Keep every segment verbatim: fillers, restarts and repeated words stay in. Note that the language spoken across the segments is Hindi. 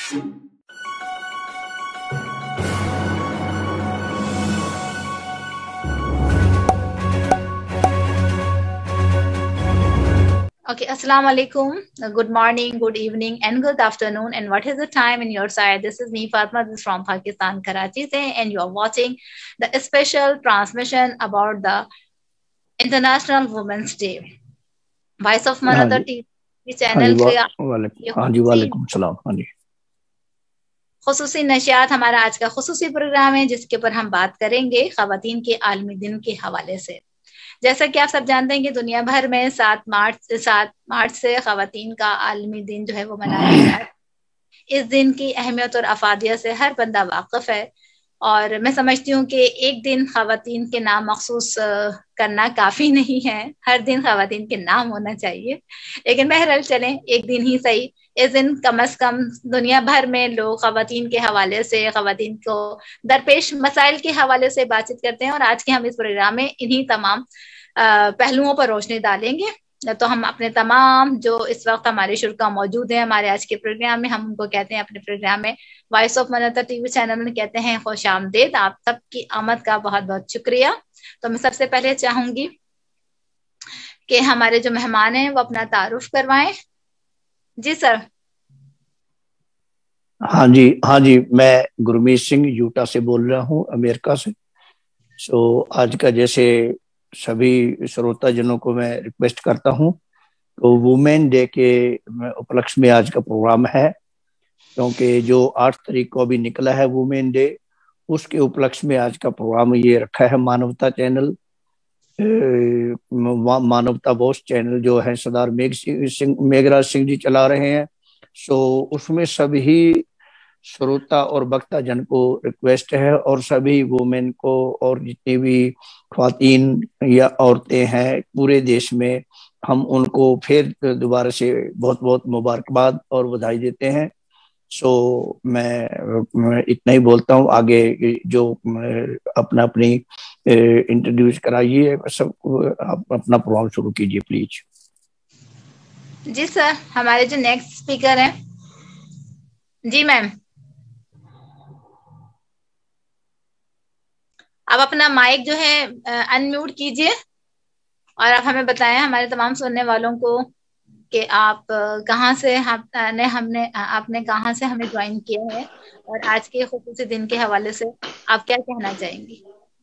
Okay, Assalamu alaikum. Good morning, good evening, and good afternoon. And what is the time in your side? This is me, Fatma, this is from Pakistan, Karachi, se, and you are watching the special transmission about the International Women's Day. Voice of हाँ Mother जी टीवी हाँ जी चैनल वा, के वालेकुम ये हाँ जी खुसूसी वालेकुम सलाम हाँ जी खुसूसी नशियात हमारा आज का खुसूसी प्रोग्राम है, जिसके ऊपर हम बात करेंगे खवातीन के आलमी दिन के हवाले से। जैसा कि आप सब जानते हैं कि दुनिया भर में सात मार्च सात मार्च से खवातीन का आलमी दिन जो है वो मनाया जा रहा है। इस दिन की अहमियत और अफादियत से हर बंदा वाकिफ है, और मैं समझती हूँ कि एक दिन खवातीन के नाम मखसूस करना काफी नहीं है, हर दिन खवातीन के नाम होना चाहिए। लेकिन बहरहाल चलें, एक दिन ही सही। इस दिन कम अज कम दुनिया भर में लोग खवातीन के हवाले से, खवातीन को दरपेश मसाइल के हवाले से बातचीत करते हैं, और आज के हम इस प्रोग्राम में इन्हीं तमाम पहलुओं पर रोशनी डालेंगे। तो हम अपने तमाम जो इस वक्त हमारे शुरा मौजूद हैं हमारे आज के प्रोग्राम में, हम उनको कहते हैं अपने प्रोग्राम में voice of mother TV channel में कहते हैं खुश आमदेद। आप सबकी आमद का बहुत बहुत शुक्रिया। तो मैं सबसे पहले चाहूंगी कि हमारे जो मेहमान हैं वो अपना तारुफ करवाएं। जी सर। हाँ जी हाँ जी मैं गुरमीत सिंह यूटा से बोल रहा हूँ, अमेरिका से। सो आज का जैसे सभी श्रोता जनों को मैं रिक्वेस्ट करता हूँ, तो वुमेन डे के उपलक्ष्य में आज का प्रोग्राम है, क्योंकि जो आठ तारीख को अभी निकला है वुमेन डे, उसके उपलक्ष्य में आज का प्रोग्राम ये रखा है। मानवता चैनल, मानवता बॉस चैनल जो है सरदार मेघ सिंह मेघराज सिंह जी चला रहे हैं। सो उसमें सभी श्रोता और वक्ता जन को रिक्वेस्ट है, और सभी वुमेन को और जितनी भी ख्वातीन या औरतें हैं पूरे देश में, हम उनको फिर दोबारा से बहुत बहुत मुबारकबाद और बधाई देते हैं। सो मैं, मैं इतना ही बोलता हूँ। आगे जो अपना अपनी इंट्रोड्यूस कराइए, सब आप अपना प्रोग्राम शुरू कीजिए प्लीज। जी सर, हमारे जो नेक्स्ट स्पीकर हैं, जी मैम, आप अपना माइक जो है अनम्यूट कीजिए, और आप हमें बताएं हमारे तमाम सुनने वालों को कि आप कहाँ से हमने हमने आपने कहाँ से हमें ज्वाइन किया है, और आज के खुसूसी दिन के हवाले से आप क्या कहना चाहेंगी।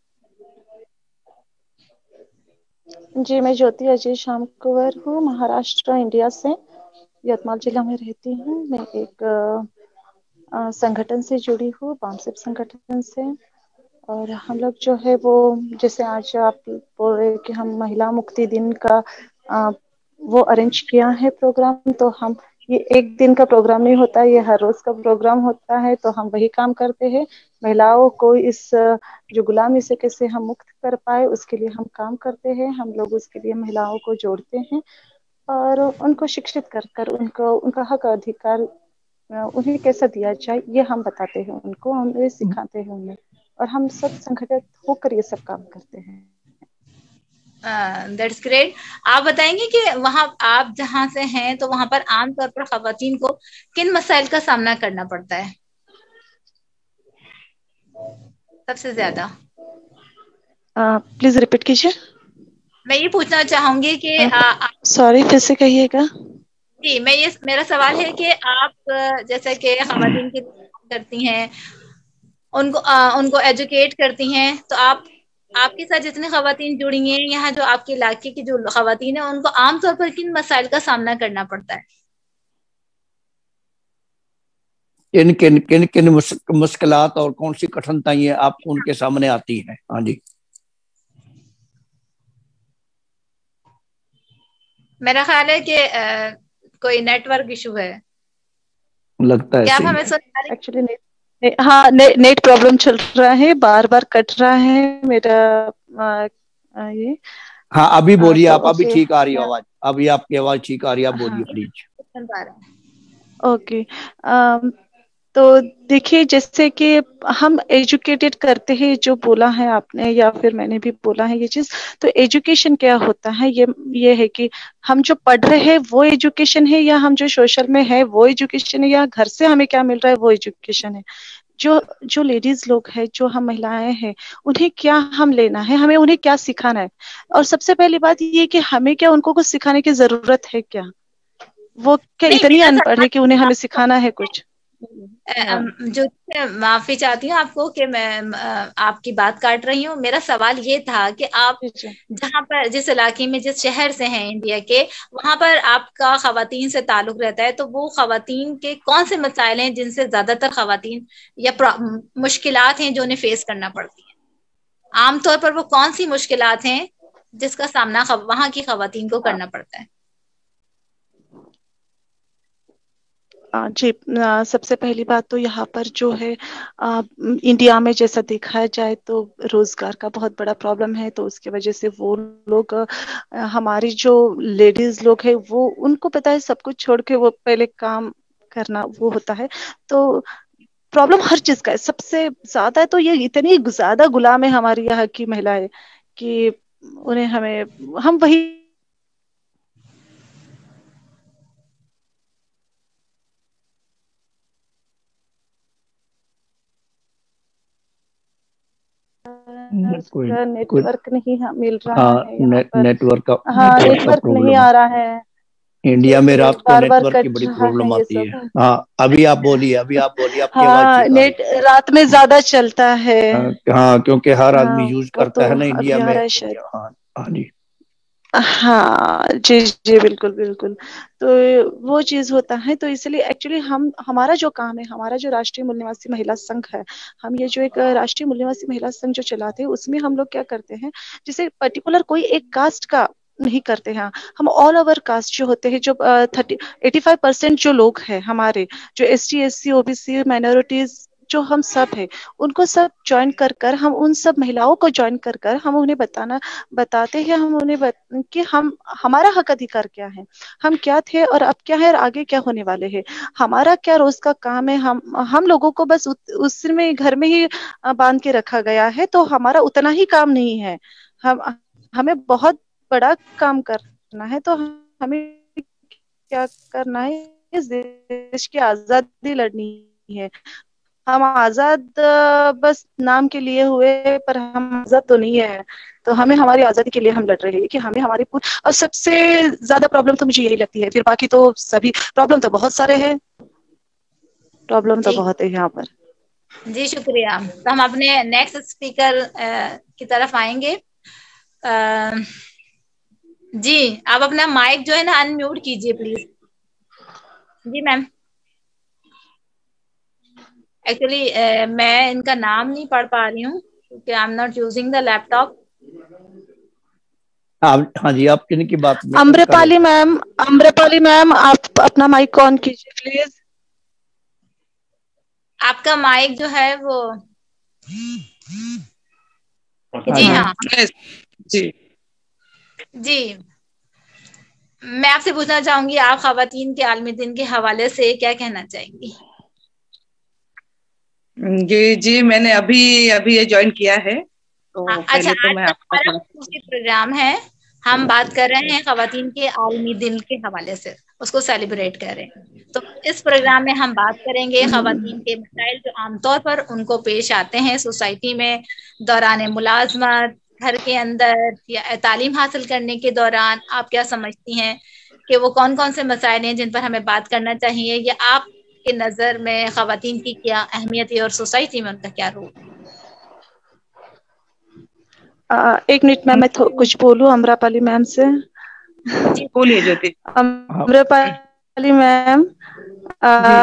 जी, मैं ज्योति अजय शाम कुंवर हूँ, महाराष्ट्र इंडिया से, यवतमाल जिला में रहती हूँ। मैं एक आ, संगठन से जुड़ी हूँ, बामसेप संगठन से। और हम लोग जो है वो, जैसे आज आप बोल रहे कि हम महिला मुक्ति दिन का आ, वो अरेंज किया है प्रोग्राम, तो हम ये एक दिन का प्रोग्राम नहीं होता, ये हर रोज का प्रोग्राम होता है। तो हम वही काम करते हैं, महिलाओं को इस जो गुलामी से कैसे हम मुक्त कर पाए उसके लिए हम काम करते हैं। हम लोग उसके लिए महिलाओं को जोड़ते हैं और उनको शिक्षित कर कर उनको उनका हक अधिकार उन्हें कैसा दिया जाए ये हम बताते हैं उनको, हम ये सिखाते हैं उन्हें, और हम सब संगठित होकर ये सब काम करते हैं। That's uh, great. आप बताएंगे कि वहां आप जहां से हैं तो वहां पर आमतौर पर खवातीन को किन मसाइल का सामना करना पड़ता है सबसे ज्यादा? प्लीज रिपीट कीजिए। मैं ये पूछना चाहूंगी कि सॉरी, फिर से कहिएगा। जी, मैं ये मेरा सवाल है कि आप जैसे कि खवातीन की करती हैं, उनको आ, उनको एजुकेट करती हैं, तो आप आपके साथ जितनी खवातीन जुड़ी हैं यहाँ, जो आपके इलाके की जो खवातीन है, उनको आमतौर पर किन मसाइल का सामना करना पड़ता है? किन किन किन किन मुश्किलात और कौन सी कठिनाइयां आपको उनके सामने आती हैं? हाँ जी, मेरा ख्याल है कि आ, कोई नेटवर्क इशू है, लगता है। क्या आप हमें सुन पा रही हैं? एक्चुअली ने, हाँ ने, नेट प्रॉब्लम चल रहा है, बार बार कट रहा है मेरा आ, आ, ये। हाँ, अभी बोलिए तो आप, अभी ओके, ठीक आ रही है आवाज, अभी आपकी आवाज ठीक आ रही है, आप बोलिए हाँ, प्लीज। सुन पा रहे हैं। ओके। तो देखिए, जैसे कि हम एजुकेटेड करते हैं, जो बोला है आपने या फिर मैंने भी बोला है ये चीज, तो एजुकेशन क्या होता है, ये ये है कि हम जो पढ़ रहे हैं वो एजुकेशन है, या हम जो सोशल में है वो एजुकेशन है, या घर से हमें क्या मिल रहा है वो एजुकेशन है। जो जो लेडीज लोग हैं, जो हम महिलाएं हैं, उन्हें क्या हम लेना है, हमें उन्हें क्या सिखाना है। और सबसे पहली बात ये कि हमें क्या उनको कुछ सिखाने की जरूरत है क्या? वो क्या नहीं, इतनी मेरा अनपढ़ है कि उन्हें हमें सवाल सिखाना है कुछ? अ, हाँ, अम, जो मैं माफी चाहती हूँ आपको कि मैं अ, आपकी बात काट रही हूँ। मेरा सवाल ये था कि आप जी जी। जहाँ पर, जिस इलाके में, जिस शहर से हैं इंडिया के, वहां पर आपका खवातीन से ताल्लुक रहता है, तो वो खवातीन के कौन से मसाइल हैं जिनसे ज्यादातर खवातीन या प्रॉ- मुश्किलात हैं जो उन्हें फेस करना पड़ती हैं? आमतौर पर वो कौन सी मुश्किलात हैं जिसका सामना खव- वहां की खवातीन को करना पड़ता है? आ, जी, आ, सबसे पहली बात तो यहाँ पर जो है, आ, इंडिया में जैसा देखा जाए तो रोजगार का बहुत बड़ा प्रॉब्लम है। तो उसकी वजह से वो लोग, आ, हमारी जो लेडीज लोग है, वो उनको पता है सब कुछ छोड़ के वो पहले काम करना वो होता है। तो प्रॉब्लम हर चीज का है, सबसे ज्यादा तो ये इतनी ज्यादा गुलाम है हमारी यहाँ की महिलाएं कि उन्हें हमें हम वही कोई का कोई नेटवर्क नहीं हाँ, मिल रहा हाँ, है यहाँ ने, पर। नेटवर्क का हाँ, नेटवर्क का नेटवर्क नहीं प्रॉब्लम है। आ रहा है। जी इंडिया में जी, रात को बार बार नेटवर्क की कट बड़ी रहा है प्रॉब्लम ये आती है। सब। हाँ, अभी आप बोलिए, अभी आप बोलिए, आपकी आवाज हाँ, ठीक आ रही नेट रात में ज्यादा चलता है। है। हाँ हाँ, क्योंकि हर आदमी हाँ, यूज वो करता तो है ना अभी इंडिया आ में। रहा है शायद। इंडिया, हाँ हाँ जी। हाँ जी जी, बिल्कुल बिल्कुल। तो वो चीज होता है, तो इसलिए एक्चुअली हम हमारा जो काम है, हमारा जो राष्ट्रीय मूल निवासी महिला संघ है, हम ये जो एक राष्ट्रीय मूल निवासी महिला संघ जो चलाते हैं, उसमें हम लोग क्या करते हैं, जैसे पर्टिकुलर कोई एक कास्ट का नहीं करते हैं। हम ऑल ओवर कास्ट जो होते हैं, जो थर्टी एटी फाइव परसेंट जो लोग हैं हमारे, जो S T S C OBC minorities जो हम सब है, उनको सब ज्वाइन कर कर हम उन सब महिलाओं को ज्वाइन कर कर हम उन्हें बताना बताते हैं, हम उन्हें बत, कि हम हमारा हक अधिकार क्या है, हम क्या थे और अब क्या है और आगे क्या होने वाले हैं, हमारा क्या रोज का काम है। हम हम लोगों को बस उत, उसमें घर में ही अ, बांध के रखा गया है, तो हमारा उतना ही काम नहीं है। हम हमें बहुत बड़ा काम करना है। तो हमें क्या करना है, इस देश की आजादी लड़नी है। हम आजाद अ, बस नाम के लिए हुए, पर हम आजाद तो नहीं है। तो हमें हमारी आजादी के लिए हम लड़ रहे हैं कि हमें हमारी पूरी, और सबसे ज्यादा प्रॉब्लम तो मुझे यही लगती है, फिर बाकी तो सभी प्रॉब्लम तो बहुत सारे हैं, प्रॉब्लम तो ठीक, बहुत है यहाँ पर। जी शुक्रिया। तो हम अपने नेक्स्ट स्पीकर की तरफ आएंगे। अ, जी, आप अपना माइक जो है ना अनम्यूट कीजिए प्लीज। Ji ma'am. एक्चुअली मैं इनका नाम नहीं पढ़ पा रही हूँ क्योंकि I am not using the laptop. हाँ हाँ जी, आप किन की बात कर रहे अम्रपाली थे? मैम, अम्रपाली मैम, आप अपना माइक ऑन कीजिए प्लीज। आपका माइक जो है वो, हाँ जी जी। हाँ। जी जी, मैं आपसे पूछना चाहूंगी, आप खवातीन के आलमी दिन के हवाले से क्या कहना चाहेंगी? जी जी, मैंने अभी अभी ये ज्वाइन किया है, तो हाँ, अच्छा, पहले तो आज मैं का आपका हमारा थोड़ा खुसूसी प्रोग्राम है। हम बात कर रहे हैं खवातीन के आलमी दिन के हवाले से, उसको सेलिब्रेट कर रहे हैं। तो इस प्रोग्राम में हम बात करेंगे खवातीन के मसाइल जो आमतौर पर उनको पेश आते हैं सोसाइटी में, दौरान मुलाजमत, घर के अंदर, या तालीम हासिल करने के दौरान। आप क्या समझती हैं कि वो कौन कौन से मसाइल हैं जिन पर हमें बात करना चाहिए, या आपके नज़र में खवातीन की क्या अहमियत है और सोसाइटी में उनका क्या रोल? आ, एक मिनट मैम, मैं थो- कुछ बोलूं अम्रपाली मैम से। जी बोलिए ज्योति हाँ अम्रपाली मैम, जी।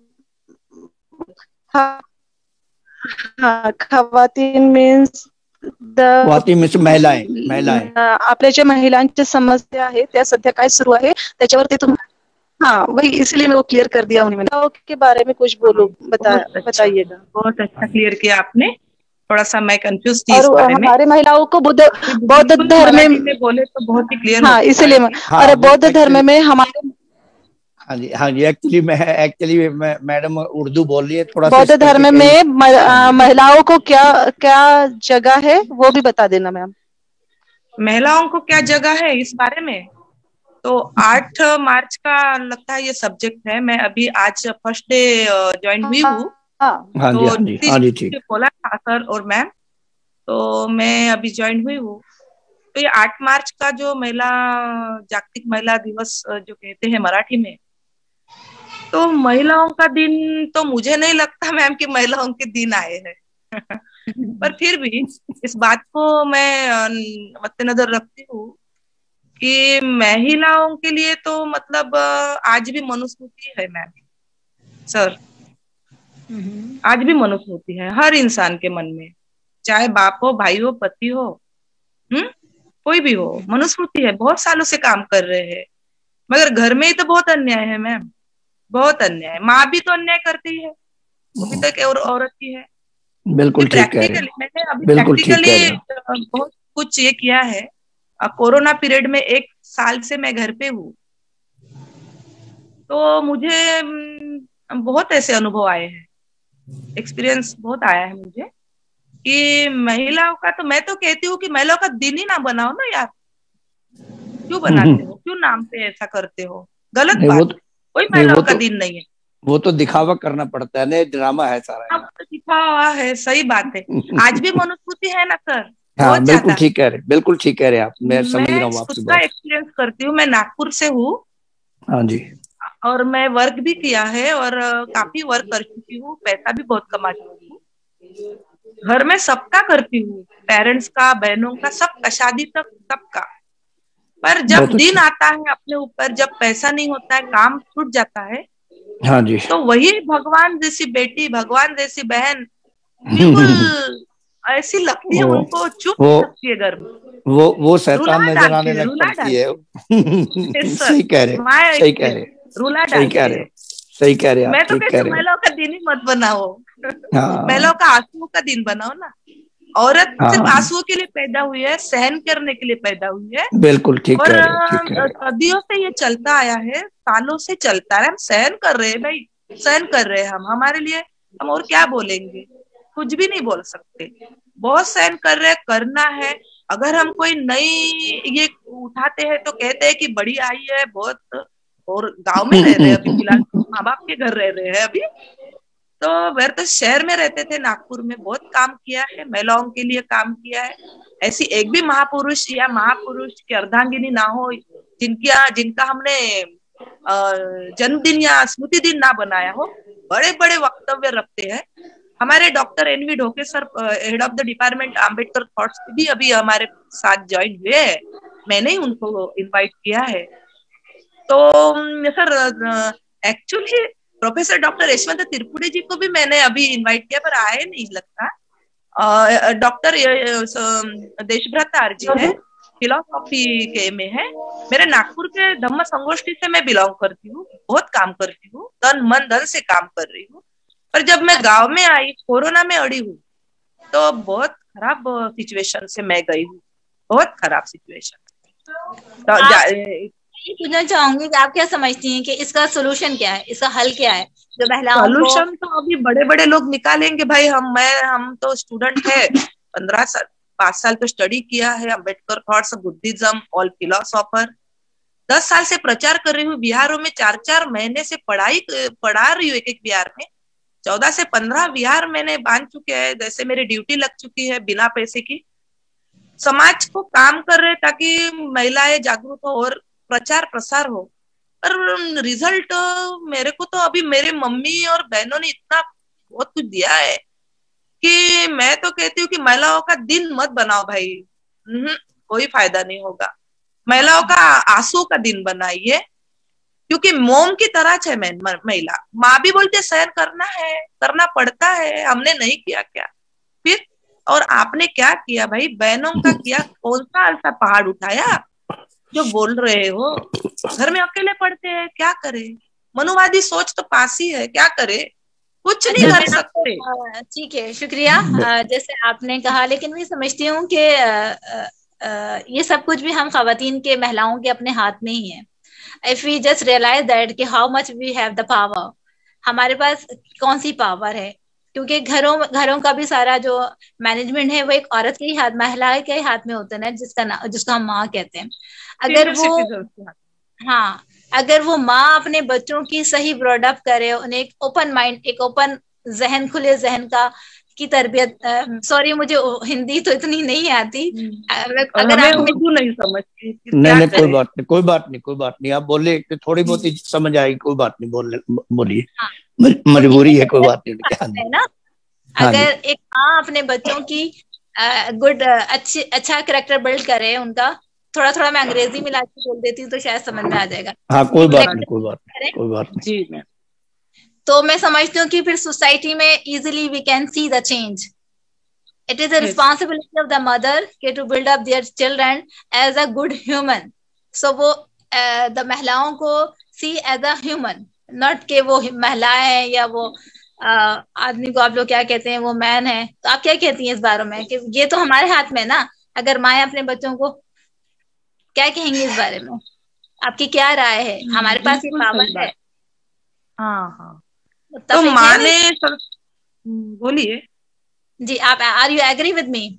हाँ हाँ, खवातीन मीन्स द वाती में से महिलाएं महिलाएं आपल्या ज्या महिलांच्या समस्या आहे त्या सध्या काय सुरू आहे त्याच्यावरती तुम, हाँ वही, इसलिए मैं वो क्लियर कर दिया उन्हें मैंने के बारे में कुछ हाँ, बोलो, बता बहुत अच्छा, बताइएगा। बहुत अच्छा क्लियर किया आपने। थोड़ा सा मैं कंफ्यूज थी और इस बारे में। हमारे महिलाओं को बुद्ध अभी बौद्ध बिल्कुल धर्म मराठी में, में बोले तो बहुत ही क्लियर हो हाँ इसीलिए, पाएगी। हाँ और वो बौद्ध धर्म एक्चुअली में हमारे हाँ जी हाँ जी एक्चुअली मैं एक्चुअली मैं मैडम उर्दू बोल रही है थोड़ा सा। बौद्ध धर्म में महिलाओं को क्या क्या जगह है वो भी बता देना मैम। महिलाओं को क्या जगह है इस बारे में, तो आठ मार्च का लगता है ये सब्जेक्ट है। मैं अभी आज फर्स्ट डे ज्वाइन हुई हूँ। हाँ जी हाँ जी हाँ जी ठीक बोला था सर और मैम, तो मैं अभी ज्वाइन हुई हूँ। तो ये आठ मार्च का जो महिला जागतिक महिला दिवस जो कहते हैं मराठी में, तो महिलाओं का दिन तो मुझे नहीं लगता मैम कि महिलाओं के दिन आए हैं पर फिर भी इस बात को मैं मद्देनजर रखती हूँ कि महिलाओं के लिए तो मतलब आज भी मनुस्मृति है मैम सर, आज भी मनुस्मृति है हर इंसान के मन में, चाहे बाप हो, भाई हो, पति हो, हम्म कोई भी हो, मनुस्मृति है। बहुत सालों से काम कर रहे हैं, मगर घर में ही तो बहुत अन्याय है मैम, बहुत अन्याय। माँ भी तो अन्याय करती है, वो भी तो एक और औरत ही है। बिल्कुल ठीक है। मैंने अभी प्रैक्टिकली बहुत कुछ ये किया है। कोरोना पीरियड में एक साल से मैं घर पे हूँ, तो मुझे बहुत ऐसे अनुभव आए हैं, एक्सपीरियंस बहुत आया है मुझे कि महिलाओं का, तो मैं तो कहती हूँ कि महिलाओं का दिन ही ना बनाओ ना यार, क्यों बनाते हो, क्यों नाम पे ऐसा करते हो, गलत बात। कोई महिलाओं का दिन नहीं है, वो तो दिखावा करना पड़ता है ना, ड्रामा है सारा। अब तो दिखावा है, सही बात है। आज भी मनुस्मृति है ना सर। हाँ बिल्कुल ठीक कह रहे, बिल्कुल ठीक कह रहे आप, मैं समझ रहा हूँ आपकी बात। एक्सपीरियंस करती हूँ, मैं नागपुर से हूँ। हाँ जी। और मैं वर्क भी किया है और काफी वर्क कर चुकी हूँ, पैसा भी बहुत कमा चुकी हूँ। घर में सबका करती हूँ, पेरेंट्स का, बहनों का, सबका, शादी तक सबका। पर जब दिन आता है अपने ऊपर, जब पैसा नहीं होता है, काम छूट जाता है, हाँ जी, तो वही भगवान जैसी बेटी, भगवान जैसी बहन बिल्कुल ऐसी लगती है, उनको चुप लगती है घर में, वो वो शैतान नजर आने लग पड़ती है। सही कह रहे, सही कह रहे, रूला सही कह रहे, सही कह रहे। मैं तो कहती हूँ महिलाओं का दिन ही मत बनाओ, महिलाओं का आंसुओं का दिन बनाओ ना। औरत सिर्फ आंसुओं के लिए पैदा हुई है, सहन करने के लिए पैदा हुई है। बिल्कुल ठीक और है। सदियों से ये चलता आया है, सालों से चलता है। हम सहन कर रहे हैं भाई, सहन कर रहे हैं हम, हमारे लिए हम और क्या बोलेंगे, कुछ भी नहीं बोल सकते। बहुत सहन कर रहे हैं, करना है। अगर हम कोई नई ये उठाते हैं तो कहते हैं कि बड़ी आई है बहुत, और गांव में रह रहे हैं अभी फिलहाल, माँ बाप के घर रह रहे हैं अभी। तो वह तो शहर में रहते थे, नागपुर में बहुत काम किया है, महिलाओं के लिए काम किया है। ऐसी एक भी महापुरुष या महापुरुष की अर्धांगिनी ना हो जिनका जिनका हमने जन्मदिन या स्मृति दिन ना बनाया हो। बड़े बड़े वक्तव्य रखते हैं। हमारे doctor N V Dhoke sir, head of the department Ambedkar thoughts भी अभी हमारे साथ ज्वाइन हुए हैं, मैंने ही उनको इनवाइट किया है। तो sir actually professor doctor Yashwant Tripuri ji को भी मैंने अभी इनवाइट किया, पर आए नहीं लगता। डॉक्टर देशभ्रत आर जी है, फिलोसॉफी के में है। मेरे नागपुर के धम्म संगोष्ठी से मैं बिलोंग करती हूँ, बहुत काम करती हूँ, तन मन धन से काम कर रही हूँ। पर जब मैं गांव में आई, कोरोना में अड़ी हूँ, तो बहुत खराब सिचुएशन से मैं गई हूँ, बहुत खराब सिचुएशन। तो पूछना चाहूंगी कि आप क्या समझती हैं कि इसका सोल्यूशन क्या है, इसका हल क्या है? जो महिलाओं सोल्यूशन तो अभी बड़े बड़े लोग निकालेंगे भाई। हम मैं हम तो स्टूडेंट है, पंद्रह साल पांच साल तो स्टडी किया है, Ambedkar thoughts, Buddhism, all philosopher. दस साल से प्रचार कर रही हूँ, बिहारों में चार चार महीने से पढ़ाई पढ़ा रही हूँ, एक एक बिहार में चौदह से पंद्रह बिहार मैंने बांध चुके हैं, जैसे मेरी ड्यूटी लग चुकी है बिना पैसे की। समाज को काम कर रहे ताकि महिलाएं जागरूक हो और प्रचार प्रसार हो। पर रिजल्ट मेरे को तो अभी मेरे मम्मी और बहनों ने इतना बहुत कुछ दिया है कि मैं तो कहती हूँ कि महिलाओं का दिन मत बनाओ भाई, कोई फायदा नहीं होगा। महिलाओं का आंसू का दिन बनाइए, क्योंकि मोम की तरह है महिला। माँ भी बोलते सहन करना है, करना पड़ता है, हमने नहीं किया क्या फिर? और आपने क्या किया भाई, बहनों का किया? कौन सा ऐसा पहाड़ उठाया जो बोल रहे हो? घर में अकेले पढ़ते हैं, क्या करे? मनुवादी सोच तो पास ही है, क्या करे? कुछ नहीं कर सकते। ठीक है, शुक्रिया जैसे आपने कहा। लेकिन मैं समझती हूँ कि ये सब कुछ भी हम खवातीन के, महिलाओं के अपने हाथ में ही है। If we just realise that कि how much we have the power, हमारे पास कौन सी पावर है, क्योंकि घरों घरों का भी सारा जो मैनेजमेंट है वो एक औरत के ही हाथ, महिला के ही हाथ में होता है ना, जिसका ना, जिसको हम माँ कहते हैं। अगर वो हाँ अगर वो माँ अपने बच्चों की सही ब्रॉडअप करे, उन्हें एक ओपन माइंड, एक ओपन जहन, खुले जहन का की तरबियत, सॉरी मुझे हिंदी तो इतनी नहीं आती, अगर आप उर्दू नहीं समझती। नहीं नहीं कोई बात नहीं, कोई बात नहीं, कोई बात नहीं, आप बोले थोड़ी बहुत ही समझ आएगी, कोई बात नहीं, बोल बोलिए। हाँ, मजबूरी है, कोई बात नहीं है ना। अगर एक माँ अपने बच्चों की गुड अच्छी अच्छा करेक्टर बिल्ड करे, उनका थोड़ा थोड़ा मैं अंग्रेजी मिला के बोल देती हूँ तो शायद समझ में आ जाएगा। हाँ कोई बात नहीं, कोई बात नहीं, कोई बात नहीं। जी मैम। तो मैं समझती हूँ कि फिर सोसाइटी में easily we can see the change. It is the responsibility of the mother के to build up their children as a good human. So वो द uh, महिलाओं को see as a human, not के वो महिलाएं हैं या वो uh, आदमी को आप लोग क्या कहते हैं, वो मैन है। तो आप क्या कहती हैं इस बारे में कि ये तो हमारे हाथ में ना, अगर माएँ अपने बच्चों को क्या कहेंगे इस बारे में, आपकी क्या राय है? हमारे पास ये पावर है। हाँ हाँ तो माने बोलिए जी, आप are you agree with me?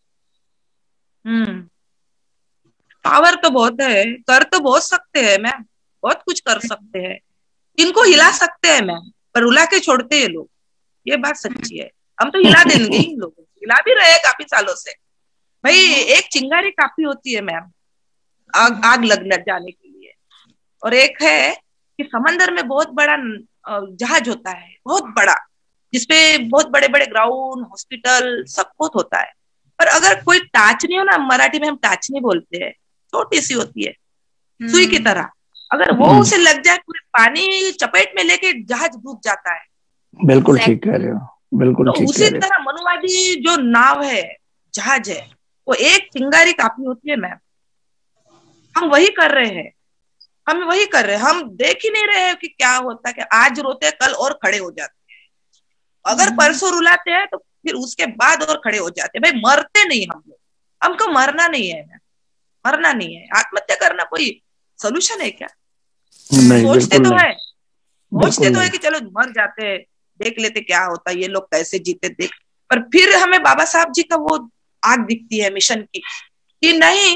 Hmm power तो बहुत है, कर तो बहुत सकते हैं मैम, बहुत कुछ कर सकते हैं, इनको हिला सकते हैं मैम, पर रुला के छोड़ते हैं लोग, ये बात सच्ची है। हम तो हिला देंगे इन लोगों को, हिला भी रहे काफी सालों से भाई। एक चिंगारी काफी होती है मैम आग आग लग जाने के लिए, और एक है कि समंदर में बहुत बड़ा जहाज होता है, बहुत बड़ा, जिसपे बहुत बड़े बड़े ग्राउंड, हॉस्पिटल सब कुछ होता है, पर अगर कोई टाचनी हो ना, मराठी में हम टाचनी बोलते हैं, छोटी सी होती है सुई की तरह, अगर वो उसे लग जाए पूरे पानी चपेट में लेके जहाज डूब जाता है। बिल्कुल ठीक कह रहे हो, बिल्कुल ठीक तो उसी तरह मनुवादी जो नाव है, जहाज है, वो एक चिंगारी काफी होती है मैम। हम वही कर रहे हैं, हम वही कर रहे हैं, हम देख ही नहीं रहे हैं कि क्या होता है, कि आज रोते हैं कल और खड़े हो जाते हैं, अगर परसों रुलाते हैं तो फिर उसके बाद और खड़े हो जाते हैं। भाई मरते नहीं हम लोग, हमको मरना नहीं है, मरना नहीं है। आत्महत्या करना कोई सोल्यूशन है क्या? सोचते तो है, सोचते तो है कि चलो मर जाते हैं, देख लेते क्या होता है, ये लोग कैसे जीते देख, पर फिर हमें बाबा साहब जी का वो आग दिखती है मिशन की, कि नहीं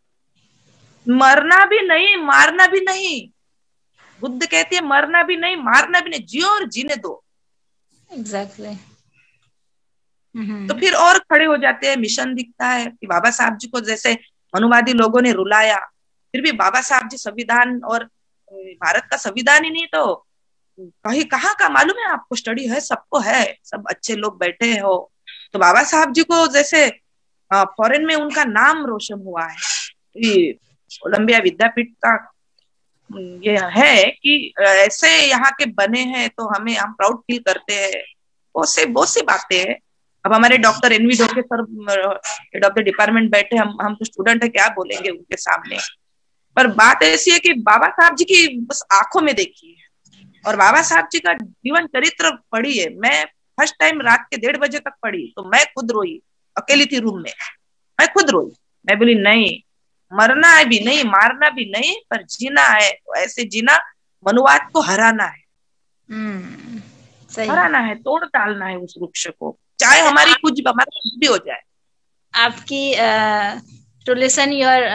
मरना भी नहीं, मारना भी नहीं। बुद्ध कहती है मरना भी नहीं, मारना भी नहीं, जियो और जीने दो। Exactly exactly. तो फिर और खड़े हो जाते हैं। मिशन दिखता है कि बाबा साहब जी को जैसे मनुवादी लोगों ने रुलाया, फिर भी बाबा साहब जी संविधान, और भारत का संविधान ही नहीं तो कहीं कहाँ का मालूम है आपको, स्टडी है, सबको है, सब अच्छे लोग बैठे हो। तो बाबा साहब जी को जैसे फॉरेन में उनका नाम रोशन हुआ है, कोलंबिया विद्यापीठ का ये है कि ऐसे यहाँ के बने हैं, तो हमें हम प्राउड फील करते हैं। बहुत से बहुत सी बातें हैं। अब हमारे doctor N V Dhoke sir head of the department बैठे, हम हम तो स्टूडेंट है, क्या बोलेंगे उनके सामने। पर बात ऐसी है कि बाबा साहब जी की बस आंखों में देखी है, और बाबा साहब जी का जीवन चरित्र पढ़ी है। मैं फर्स्ट टाइम रात के डेढ़ बजे तक पढ़ी, तो मैं खुद रोई, अकेली थी रूम में, मैं खुद रोई। मैं बोली नहीं, मरना है भी नहीं, मारना भी नहीं, पर जीना है, तो ऐसे जीना, मनुवाद को हराना है। हम्म, सही। हराना है, तोड़ डालना है उस वृक्ष को, चाहे हमारी कुछ हमारा कुछ भी हो जाए। आपकी to listen your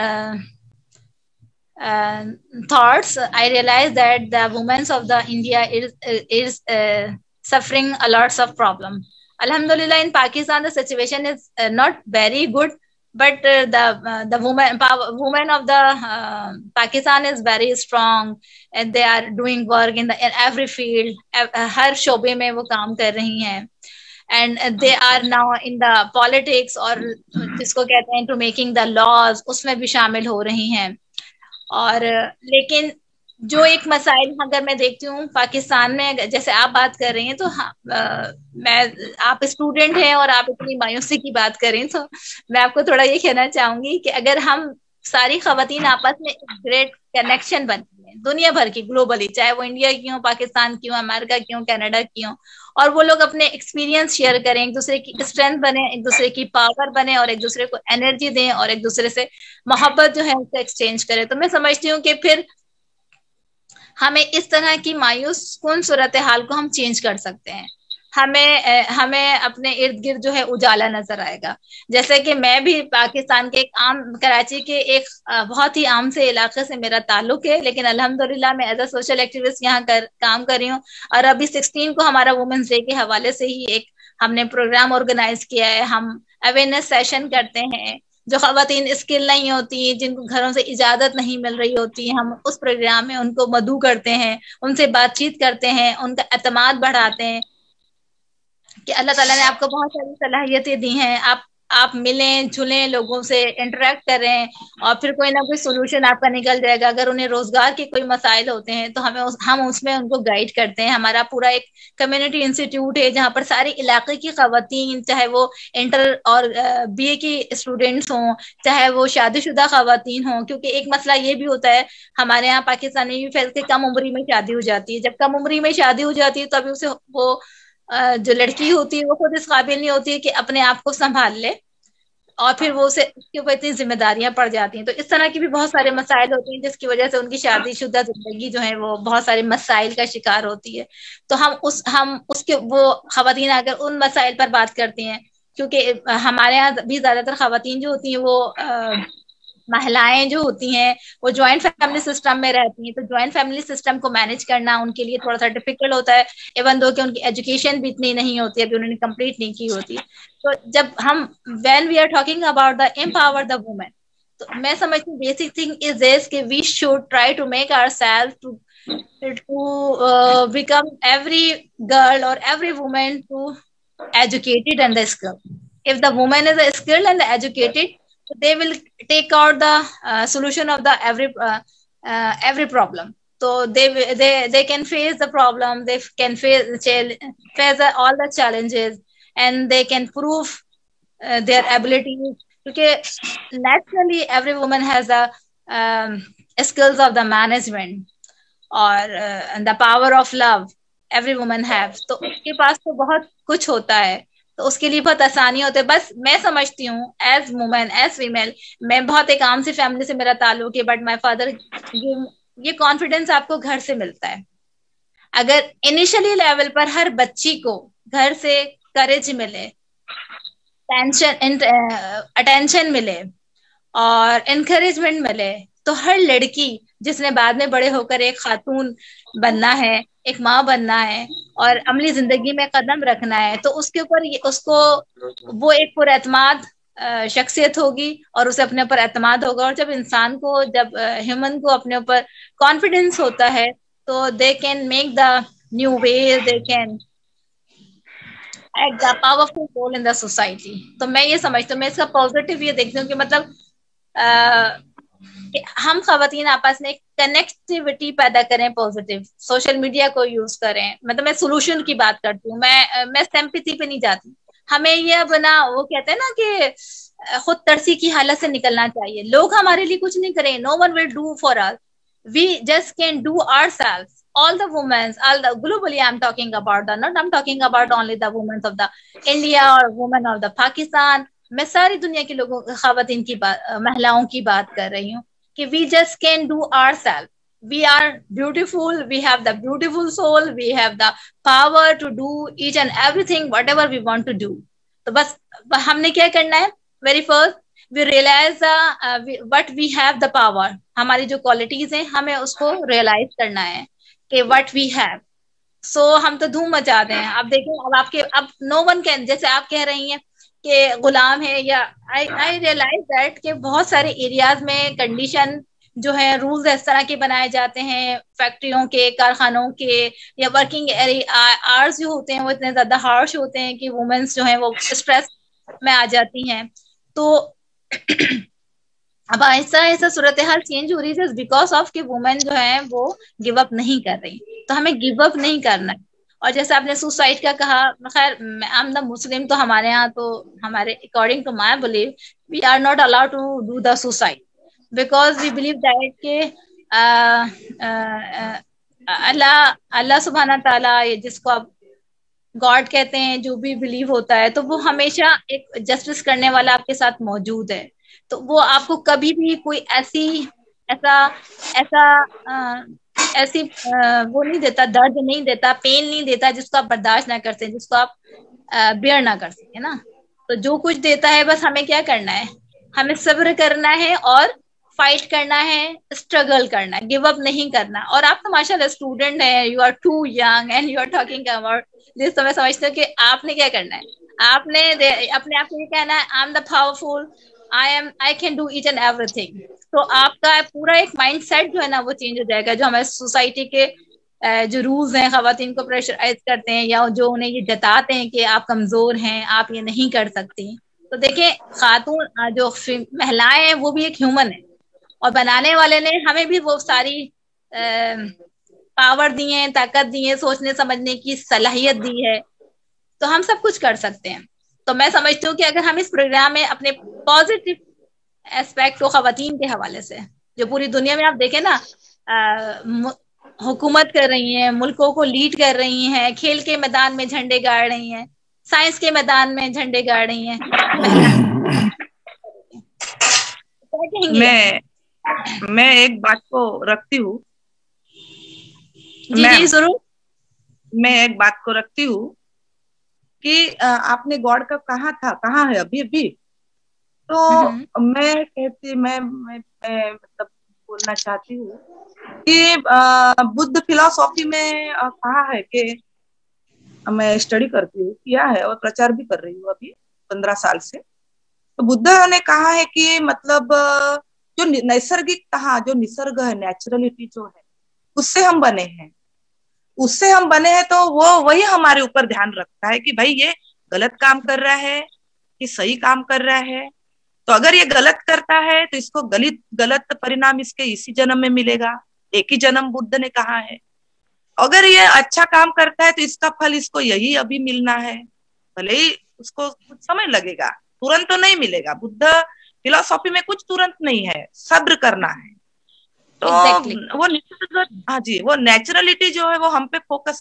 thoughts, I realise that the womens of the India is is suffering a lots of problem. Alhamdulillah, in Pakistan the situation is uh, not very good, but uh, the uh, the women power, women of the uh, Pakistan is very strong, and they are doing work in the in every field, uh, हर शोबे में वो काम कर रही हैं, and uh, they are now in the politics, और जिसको कहते हैं to making the laws, उसमें भी शामिल हो रही हैं। और लेकिन जो एक मसाइल अगर मैं देखती हूँ पाकिस्तान में, जैसे आप बात कर रही हैं, तो हाँ, आ, मैं आप स्टूडेंट हैं और आप इतनी मायूसी की बात करें, तो मैं आपको थोड़ा ये कहना चाहूंगी कि अगर हम सारी खवातीन आपस में एक ग्रेट कनेक्शन बनती है दुनिया भर की, ग्लोबली, चाहे वो इंडिया की हो, पाकिस्तान की हो, अमेरिका की हो, कनाडा की हो, और वो लोग अपने एक्सपीरियंस शेयर करें, एक दूसरे की स्ट्रेंथ बने, एक दूसरे की पावर बने, और एक दूसरे को एनर्जी दें, और एक दूसरे से मोहब्बत जो है उसको एक्सचेंज करें, तो मैं समझती हूँ कि फिर हमें इस तरह की मायूस कुन सूरत हाल को हम चेंज कर सकते हैं। हमें हमें अपने इर्द गिर्द जो है उजाला नजर आएगा। जैसे कि मैं भी पाकिस्तान के एक आम, कराची के एक बहुत ही आम से इलाके से मेरा ताल्लुक है, लेकिन अल्हम्दुलिल्लाह मैं एज अ सोशल एक्टिविस्ट यहाँ कर काम कर रही हूँ। और अभी सिक्सटीन को हमारा वुमेन्स डे के हवाले से ही एक हमने प्रोग्राम ऑर्गेनाइज किया है। हम अवेयरनेस सेशन करते हैं। जो खवातीन स्किल नहीं होती, जिनको घरों से इजाजत नहीं मिल रही होती, हम उस प्रोग्राम में उनको मदऊ करते हैं, उनसे बातचीत करते हैं, उनका एतमाद बढ़ाते हैं कि अल्लाह ताला ने आपको बहुत सारी सलाहियतें दी हैं, आप आप मिलें जुलें, लोगों से इंटरेक्ट करें और फिर कोई ना कोई सोल्यूशन आपका निकल जाएगा। अगर उन्हें रोजगार के कोई मसाइल होते हैं तो हमें उस, हम उसमें उनको गाइड करते हैं। हमारा पूरा एक कम्युनिटी इंस्टीट्यूट है जहाँ पर सारे इलाके की खवातीन, चाहे वो इंटर और बीए की स्टूडेंट्स हों, चाहे वो शादीशुदा खवातीन हों, क्योंकि एक मसला ये भी होता है हमारे यहाँ पाकिस्तान में भी फैल के कम उम्री में शादी हो जाती है। जब कम उम्री में शादी हो जाती है तो अभी उसे वो जो लड़की होती है वो खुद इस काबिल नहीं होती है कि अपने आप को संभाल ले, और फिर वो उसे उसके ऊपर इतनी जिम्मेदारियां पड़ जाती हैं। तो इस तरह की भी बहुत सारे मसाइल होते हैं जिसकी वजह से उनकी शादीशुदा जिंदगी जो है वो बहुत सारे मसाइल का शिकार होती है। तो हम उस हम उसके वो खवातीन अगर उन मसाइल पर बात करते हैं, क्योंकि हमारे यहाँ भी ज्यादातर खवातीन जो होती हैं वो आ, महिलाएं जो होती हैं वो ज्वाइंट फैमिली सिस्टम में रहती हैं। तो ज्वाइंट फैमिली सिस्टम को मैनेज करना उनके लिए थोड़ा सा डिफिकल्ट होता है, इवन दो कि उनकी एजुकेशन भी इतनी नहीं होती है, अभी उन्होंने कंप्लीट नहीं की होती। तो जब हम when we are talking about the empower the women, तो मैं समझती हूँ बेसिक थिंग इज दिस कि we should try to make ourself to to become every girl और every women to educated and the skilled. If the woman is skilled and educated, they will take out the uh, solution of the every uh, uh, every problem. So they they they can face the problem, they can face face all the challenges, and they can prove uh, their abilities. Because naturally every woman has the um, skills of the management or uh, and the power of love. Every woman have, तो उसके पास तो बहुत कुछ होता है, तो उसके लिए बहुत आसानी होती है। बस मैं समझती हूँ एज वुमेन एज फीमेल, मैं बहुत एक आम सी फैमिली से मेरा ताल्लुक है, बट माय फादर, ये ये कॉन्फिडेंस आपको घर से मिलता है। अगर इनिशियली लेवल पर हर बच्ची को घर से करेज मिले, टेंशन अटेंशन मिले और एनकरेजमेंट मिले, तो हर लड़की जिसने बाद में बड़े होकर एक खातून बनना है, एक माँ बनना है और अमली जिंदगी में कदम रखना है, तो उसके ऊपर उसको वो एक पुरएतमाद शख्सियत होगी और उसे अपने ऊपर एतमाद होगा। और जब इंसान को, जब ह्यूमन को अपने ऊपर कॉन्फिडेंस होता है, तो they can make the new way, they can act the powerful role in the society. तो मैं ये समझती हूँ, मैं इसका पॉजिटिव ये देखती हूँ कि मतलब आ, हम खवातीन आपस में कनेक्टिविटी पैदा करें, पॉजिटिव सोशल मीडिया को यूज करें। मतलब मैं सोल्यूशन की बात करती हूँ, मैं मैं सिंपैथी पे नहीं जाती। हमें ये बना, वो कहते हैं ना कि खुद तरसी की हालत से निकलना चाहिए। लोग हमारे लिए कुछ नहीं करें, no one will do for us, we just can do ourselves. all the women, all the globally I'm talking about the, not I'm talking about only the women of the India or women of the Pakistan, मैं सारी दुनिया के लोगों, खवातीन की बात, महिलाओं की बात कर रही हूँ कि we just can do ourselves. We are beautiful, we have the beautiful soul, we have the power to do each and everything whatever we want to do. तो बस हमने क्या करना है, very first we realize the, uh, we, what we have the power, हमारी जो क्वालिटीज हैं हमें उसको रियलाइज करना है कि what we have. So हम तो धूम मचा दें। अब देखें, अब आपके, अब no one can, जैसे आप कह रही हैं कि गुलाम है, या आई आई रियलाइज दैट कि बहुत सारे एरियाज में कंडीशन जो है, रूल्स इस तरह के बनाए जाते हैं, फैक्ट्रियों के, कारखानों के, या वर्किंग आवर्स जो होते हैं वो इतने ज्यादा हार्श होते हैं कि वुमेन्स जो है वो स्ट्रेस में आ जाती हैं। तो अब ऐसा ऐसा सूरत हाल चेंज हो रही है बिकॉज ऑफ कि वुमेन जो है वो गिव अप नहीं कर रही। तो हमें गिव अप नहीं करना है। और जैसे आपने सुसाइड का कहा, खैर आई एम द मुस्लिम, तो हमारे यहाँ तो हमारे according to my believe we are not allowed to do the suicide, because we believe that के अल्लाह अल्लाह सुब्हाना ताला, जिसको आप गॉड कहते हैं, जो भी बिलीव होता है, तो वो हमेशा एक जस्टिस करने वाला आपके साथ मौजूद है। तो वो आपको कभी भी कोई ऐसी ऐसा ऐसा आ, ऐसी वो नहीं देता, दर्द नहीं देता, पेन नहीं देता जिसको आप बर्दाश्त ना कर सकें, जिसको आप बेयर ना कर सके ना। तो जो कुछ देता है बस हमें क्या करना है, हमें सब्र करना है और फाइट करना है, स्ट्रगल करना है, गिव अप नहीं करना। और आप तो माशाल्लाह स्टूडेंट है, you are too young and you are talking about this. तो मैं समझती हूँ कि आपने क्या करना है, आपने अपने आप को ये कहना है I am the powerful, I am I can do each and everything. तो आपका पूरा एक माइंड सेट जो है ना वो चेंज हो जाएगा। जो हमारे सोसाइटी के जो रूल्स हैं खवातीन को प्रेशराइज करते हैं या जो उन्हें ये जताते हैं कि आप कमजोर हैं, आप ये नहीं कर सकती। तो देखिए खातून जो महिलाएं हैं वो भी एक ह्यूमन है, और बनाने वाले ने हमें भी वो सारी पावर दी है, ताकत दी है, सोचने समझने की सलाहियत दी है, तो हम सब कुछ कर सकते हैं। तो मैं समझती हूँ कि अगर हम इस प्रोग्राम में अपने पॉजिटिव एस्पेक्ट को खवातीन के हवाले से, जो पूरी दुनिया में आप देखें ना हुकूमत कर रही हैं, मुल्कों को लीड कर रही हैं, खेल के मैदान में झंडे गाड़ रही हैं, साइंस के मैदान में झंडे गाड़ रही हैं, मैं मैं एक बात को रखती हूँ, जी जी जरूर। मैं एक बात को रखती हूँ कि आपने गॉड का कहा था, कहाँ है अभी अभी, तो मैं कहती मैं मैं, मैं मतलब बोलना चाहती हूँ कि बुद्ध फिलॉसफी में कहा है कि मैं स्टडी करती हूँ, किया है और प्रचार भी कर रही हूँ अभी पंद्रह साल से। तो बुद्ध ने कहा है कि मतलब जो नैसर्गिक कहा, जो निसर्ग है, नेचुरलिटी जो है, उससे हम बने हैं, उससे हम बने हैं। तो वो वही हमारे ऊपर ध्यान रखता है कि भाई ये गलत काम कर रहा है कि सही काम कर रहा है। तो अगर ये गलत करता है तो इसको गलत गलत परिणाम इसके इसी जन्म में मिलेगा, एक ही जन्म बुद्ध ने कहा है। अगर ये अच्छा काम करता है तो इसका फल इसको यही अभी मिलना है, भले ही उसको कुछ समय लगेगा, तुरंत तो नहीं मिलेगा। बुद्ध फिलॉसफी में कुछ तुरंत नहीं है, सब्र करना है। तो exactly. वो हाँ जी, वो नेचुरलिटी जो है वो हम पे फोकस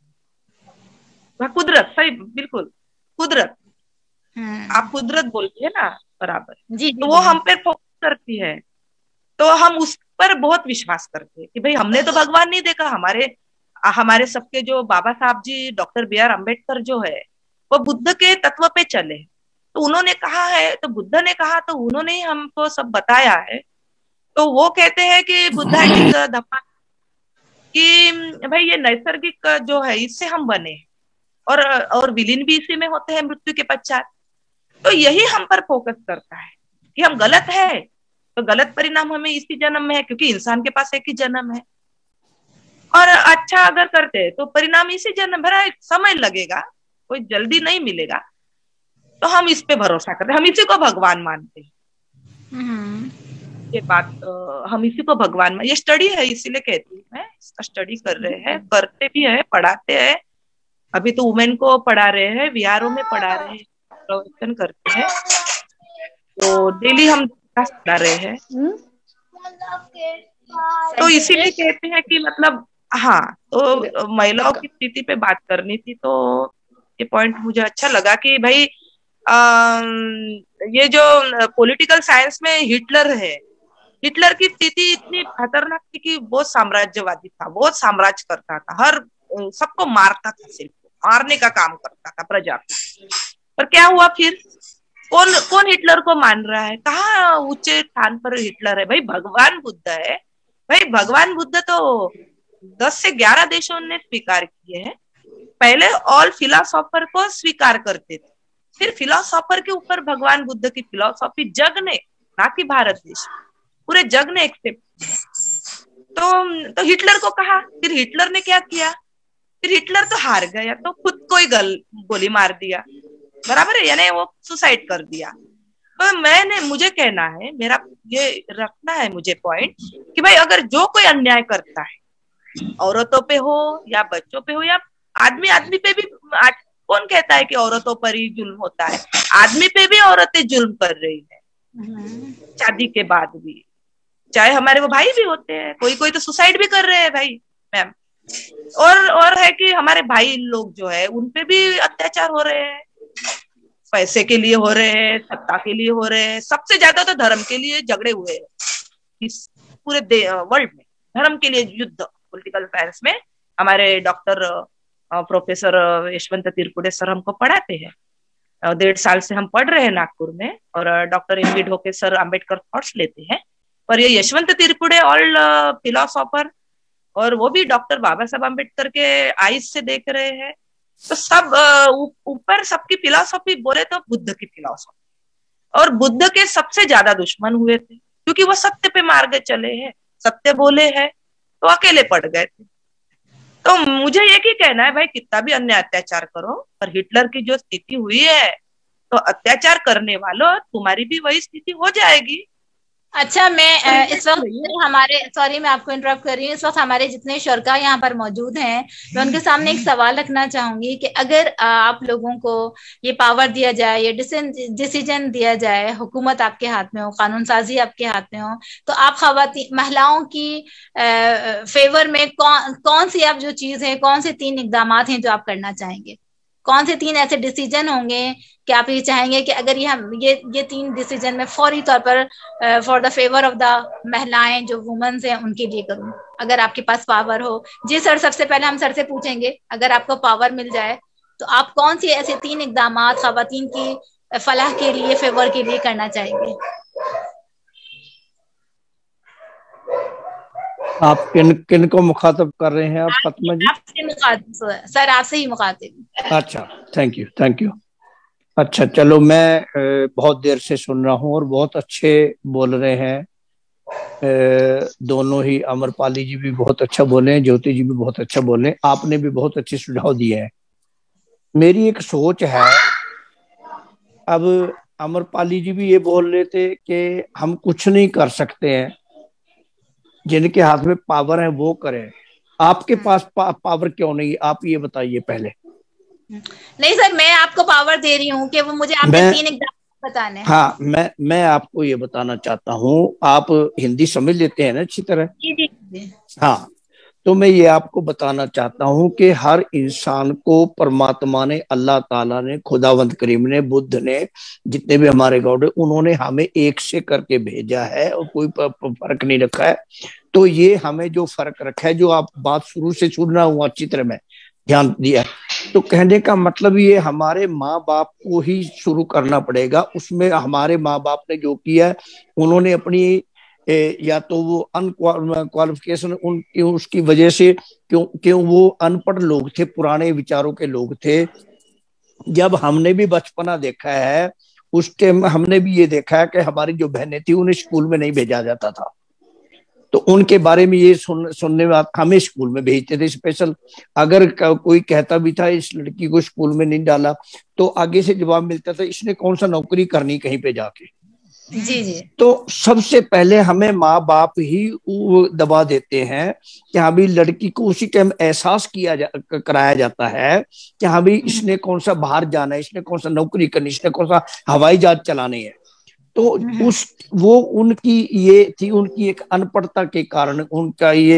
करती है, कुदरत, सही बिल्कुल कुदरत, आप कुदरत बोलती है ना बराबर जी, तो वो हम पे फोकस करती है। तो हम उस पर बहुत विश्वास करते हैं कि भाई हमने तो भगवान नहीं देखा, हमारे हमारे सबके जो Baba Saheb ji doctor B R Ambedkar जो है वो बुद्ध के तत्व पे चले, तो उन्होंने कहा है, तो बुद्ध ने कहा तो उन्होंने ही हमको सब बताया है। तो वो कहते हैं कि बुद्धा इज धम्मा, कि भाई ये नैसर्गिक जो है इससे हम बने और और विलीन भी इसी में होते हैं मृत्यु के पश्चात। तो यही हम पर फोकस करता है कि हम गलत है तो गलत परिणाम हमें इसी जन्म में है, क्योंकि इंसान के पास एक ही जन्म है, और अच्छा अगर करते तो परिणाम इसी जन्म, भरा समय लगेगा, कोई जल्दी नहीं मिलेगा। तो हम इस पे भरोसा करते हैं, हम इसी को भगवान मानते हैं। ये बात हम इसी को भगवान में, ये स्टडी है इसीलिए कहती हूँ मैं, इसका स्टडी कर रहे हैं, करते भी है, पढ़ाते हैं। अभी तो वुमेन को पढ़ा रहे हैं, विहारों में पढ़ा रहे हैं, प्रवचन करते हैं, तो डेली हम पढ़ा रहे हैं। तो इसीलिए कहते हैं कि मतलब हाँ, तो महिलाओं की स्थिति पे बात करनी थी। तो ये पॉइंट मुझे अच्छा लगा कि भाई आ, ये जो पॉलिटिकल साइंस में हिटलर है, हिटलर की स्थिति इतनी खतरनाक थी कि बहुत साम्राज्यवादी था, बहुत साम्राज्य करता था, हर सबको मारता था, सिर्फ मारने का काम करता था प्रजा को। पर क्या हुआ फिर, कौन कौन हिटलर को मान रहा है, कहाँ ऊंचे स्थान पर हिटलर है, भाई भगवान बुद्ध है। भाई भगवान बुद्ध तो दस से ग्यारह देशों ने स्वीकार किए हैं, पहले ऑल फिलोसोफर को स्वीकार करते थे, फिर फिलोसोफर के ऊपर भगवान बुद्ध की फिलोसॉफी जग ने, ना कि भारत देश, पूरे जग ने एक्सेप्ट किया। तो तो हिटलर को कहा, फिर हिटलर ने क्या किया, फिर हिटलर तो हार गया, तो खुद को ही गल गोली मार दिया, बराबर है, यानी वो सुसाइड कर दिया। तो मैंने मुझे कहना है, मेरा ये रखना है मुझे पॉइंट कि भाई अगर जो कोई अन्याय करता है, औरतों पे हो या बच्चों पे हो या आदमी आदमी पे भी, आज कौन कहता है कि औरतों पर ही जुल्म होता है, आदमी पे भी औरतें जुल्म कर रही है शादी के बाद भी, चाहे हमारे वो भाई भी होते हैं, कोई कोई तो सुसाइड भी कर रहे हैं भाई मैम, और और है कि हमारे भाई लोग जो है उन पे भी अत्याचार हो रहे हैं, पैसे के लिए हो रहे हैं, सत्ता के लिए हो रहे हैं, सबसे ज्यादा तो धर्म के लिए झगड़े हुए हैं इस पूरे वर्ल्ड में, धर्म के लिए युद्ध पॉलिटिकल अफेयर्स में हमारे doctor professor Yashwant Tirpude sir हमको पढ़ाते हैं। डेढ़ साल से हम पढ़ रहे हैं नागपुर में, और doctor M B Dhoke sir Ambedkar thoughts लेते हैं। पर ये यशवंत तिरपुड़े ऑल फिलोसोफर, और वो भी डॉक्टर बाबा साहब अम्बेडकर के आईज से देख रहे हैं। तो सब ऊपर सबकी फिलोसॉफी बोले तो बुद्ध की फिलोसॉफी, और बुद्ध के सबसे ज्यादा दुश्मन हुए थे क्योंकि वो सत्य पे मार्ग चले हैं, सत्य बोले हैं, तो अकेले पड़ गए थे। तो मुझे एक ही कहना है भाई, कितना भी अन्य अत्याचार करो, पर हिटलर की जो स्थिति हुई है तो अत्याचार करने वालों तुम्हारी भी वही स्थिति हो जाएगी। अच्छा, मैं इस वक्त हमारे सॉरी मैं आपको इंटरप्ट कर रही हूँ। इस वक्त हमारे जितने शुरका यहाँ पर मौजूद हैं, मैं उनके सामने एक सवाल रखना चाहूंगी कि अगर आप लोगों को ये पावर दिया जाए, ये डिसीजन दिया जाए, हुकूमत आपके हाथ में हो, कानून साजी आपके हाथ में हो, तो आप खवातीन महिलाओं की आ, फेवर में कौन कौन सी आप जो चीज है, कौन से तीन इकदाम हैं जो आप करना चाहेंगे? कौन से तीन ऐसे डिसीजन होंगे कि आप ये चाहेंगे कि अगर ये हम ये ये तीन डिसीजन में फौरी तौर पर for the favour of the महिलाएं जो वुमेन्स हैं उनके लिए करूं, अगर आपके पास पावर हो? जी सर, सबसे पहले हम सर से पूछेंगे, अगर आपको पावर मिल जाए तो आप कौन सी ऐसे तीन इकदाम खवातीन की फलाह के लिए, फेवर के लिए करना चाहेंगे? आप किन किन को मुखातब कर रहे हैं आप फातिमा जी? आपसे मुखातिब सर, आपसे ही मुखातिब। अच्छा, थैंक यू थैंक यू। अच्छा चलो, मैं बहुत देर से सुन रहा हूँ और बहुत अच्छे बोल रहे हैं दोनों ही। अमरपाली जी भी बहुत अच्छा बोले हैं, ज्योति जी भी बहुत अच्छा बोले, आपने भी बहुत अच्छे सुझाव दिए हैं। मेरी एक सोच है, अब अमरपाली जी भी ये बोल रहे थे कि हम कुछ नहीं कर सकते हैं, जिनके हाथ में पावर है वो करें। आपके पास पा, पावर क्यों नहीं, आप ये बताइए पहले। नहीं सर, मैं आपको पावर दे रही हूँ कि वो मुझे आपने तीन एग्जाम्पल बताने। हाँ, मैं मैं आपको ये बताना चाहता हूँ, आप हिंदी समझ लेते हैं ना अच्छी तरह? जी जी। हाँ, तो मैं ये आपको बताना चाहता हूँ कि हर इंसान को परमात्मा ने, अल्लाह ताला ने, खुदावंद करीम ने, बुद्ध ने, जितने भी हमारे गॉड है, उन्होंने हमें एक से करके भेजा है और कोई फर्क नहीं रखा है। तो ये हमें जो फर्क रखा है, जो आप बात शुरू से सुन रहा हूँ अच्छी तरह में ध्यान दिया, तो कहने का मतलब ये हमारे माँ बाप को ही शुरू करना पड़ेगा। उसमें हमारे माँ बाप ने जो किया, उन्होंने अपनी ए, या तो वो अनक्वालिफिकेशन उनकी उसकी वजह से, क्यों क्यों वो अनपढ़ लोग थे, पुराने विचारों के लोग थे। जब हमने भी बचपना देखा है, उस टाइम हमने भी ये देखा है कि हमारी जो बहनें थी उन्हें स्कूल में नहीं भेजा जाता था, तो उनके बारे में ये सुन, सुनने में हमें स्कूल में भेजते थे स्पेशल। अगर कोई कहता भी था इस लड़की को स्कूल में नहीं डाला, तो आगे से जवाब मिलता था इसने कौन सा नौकरी करनी कहीं पे जाके। जी जी। तो सबसे पहले हमें माँ बाप ही दबा देते हैं कि हाँ भी लड़की को उसी टाइम एहसास किया जा, कराया जाता है कि हाँ भी इसने कौन सा बाहर जाना है, इसने कौन सा नौकरी करनी, इसने कौन सा हवाई जहाज चलानी है। तो उस वो उनकी ये थी, उनकी एक अनपढ़ता के कारण, उनका ये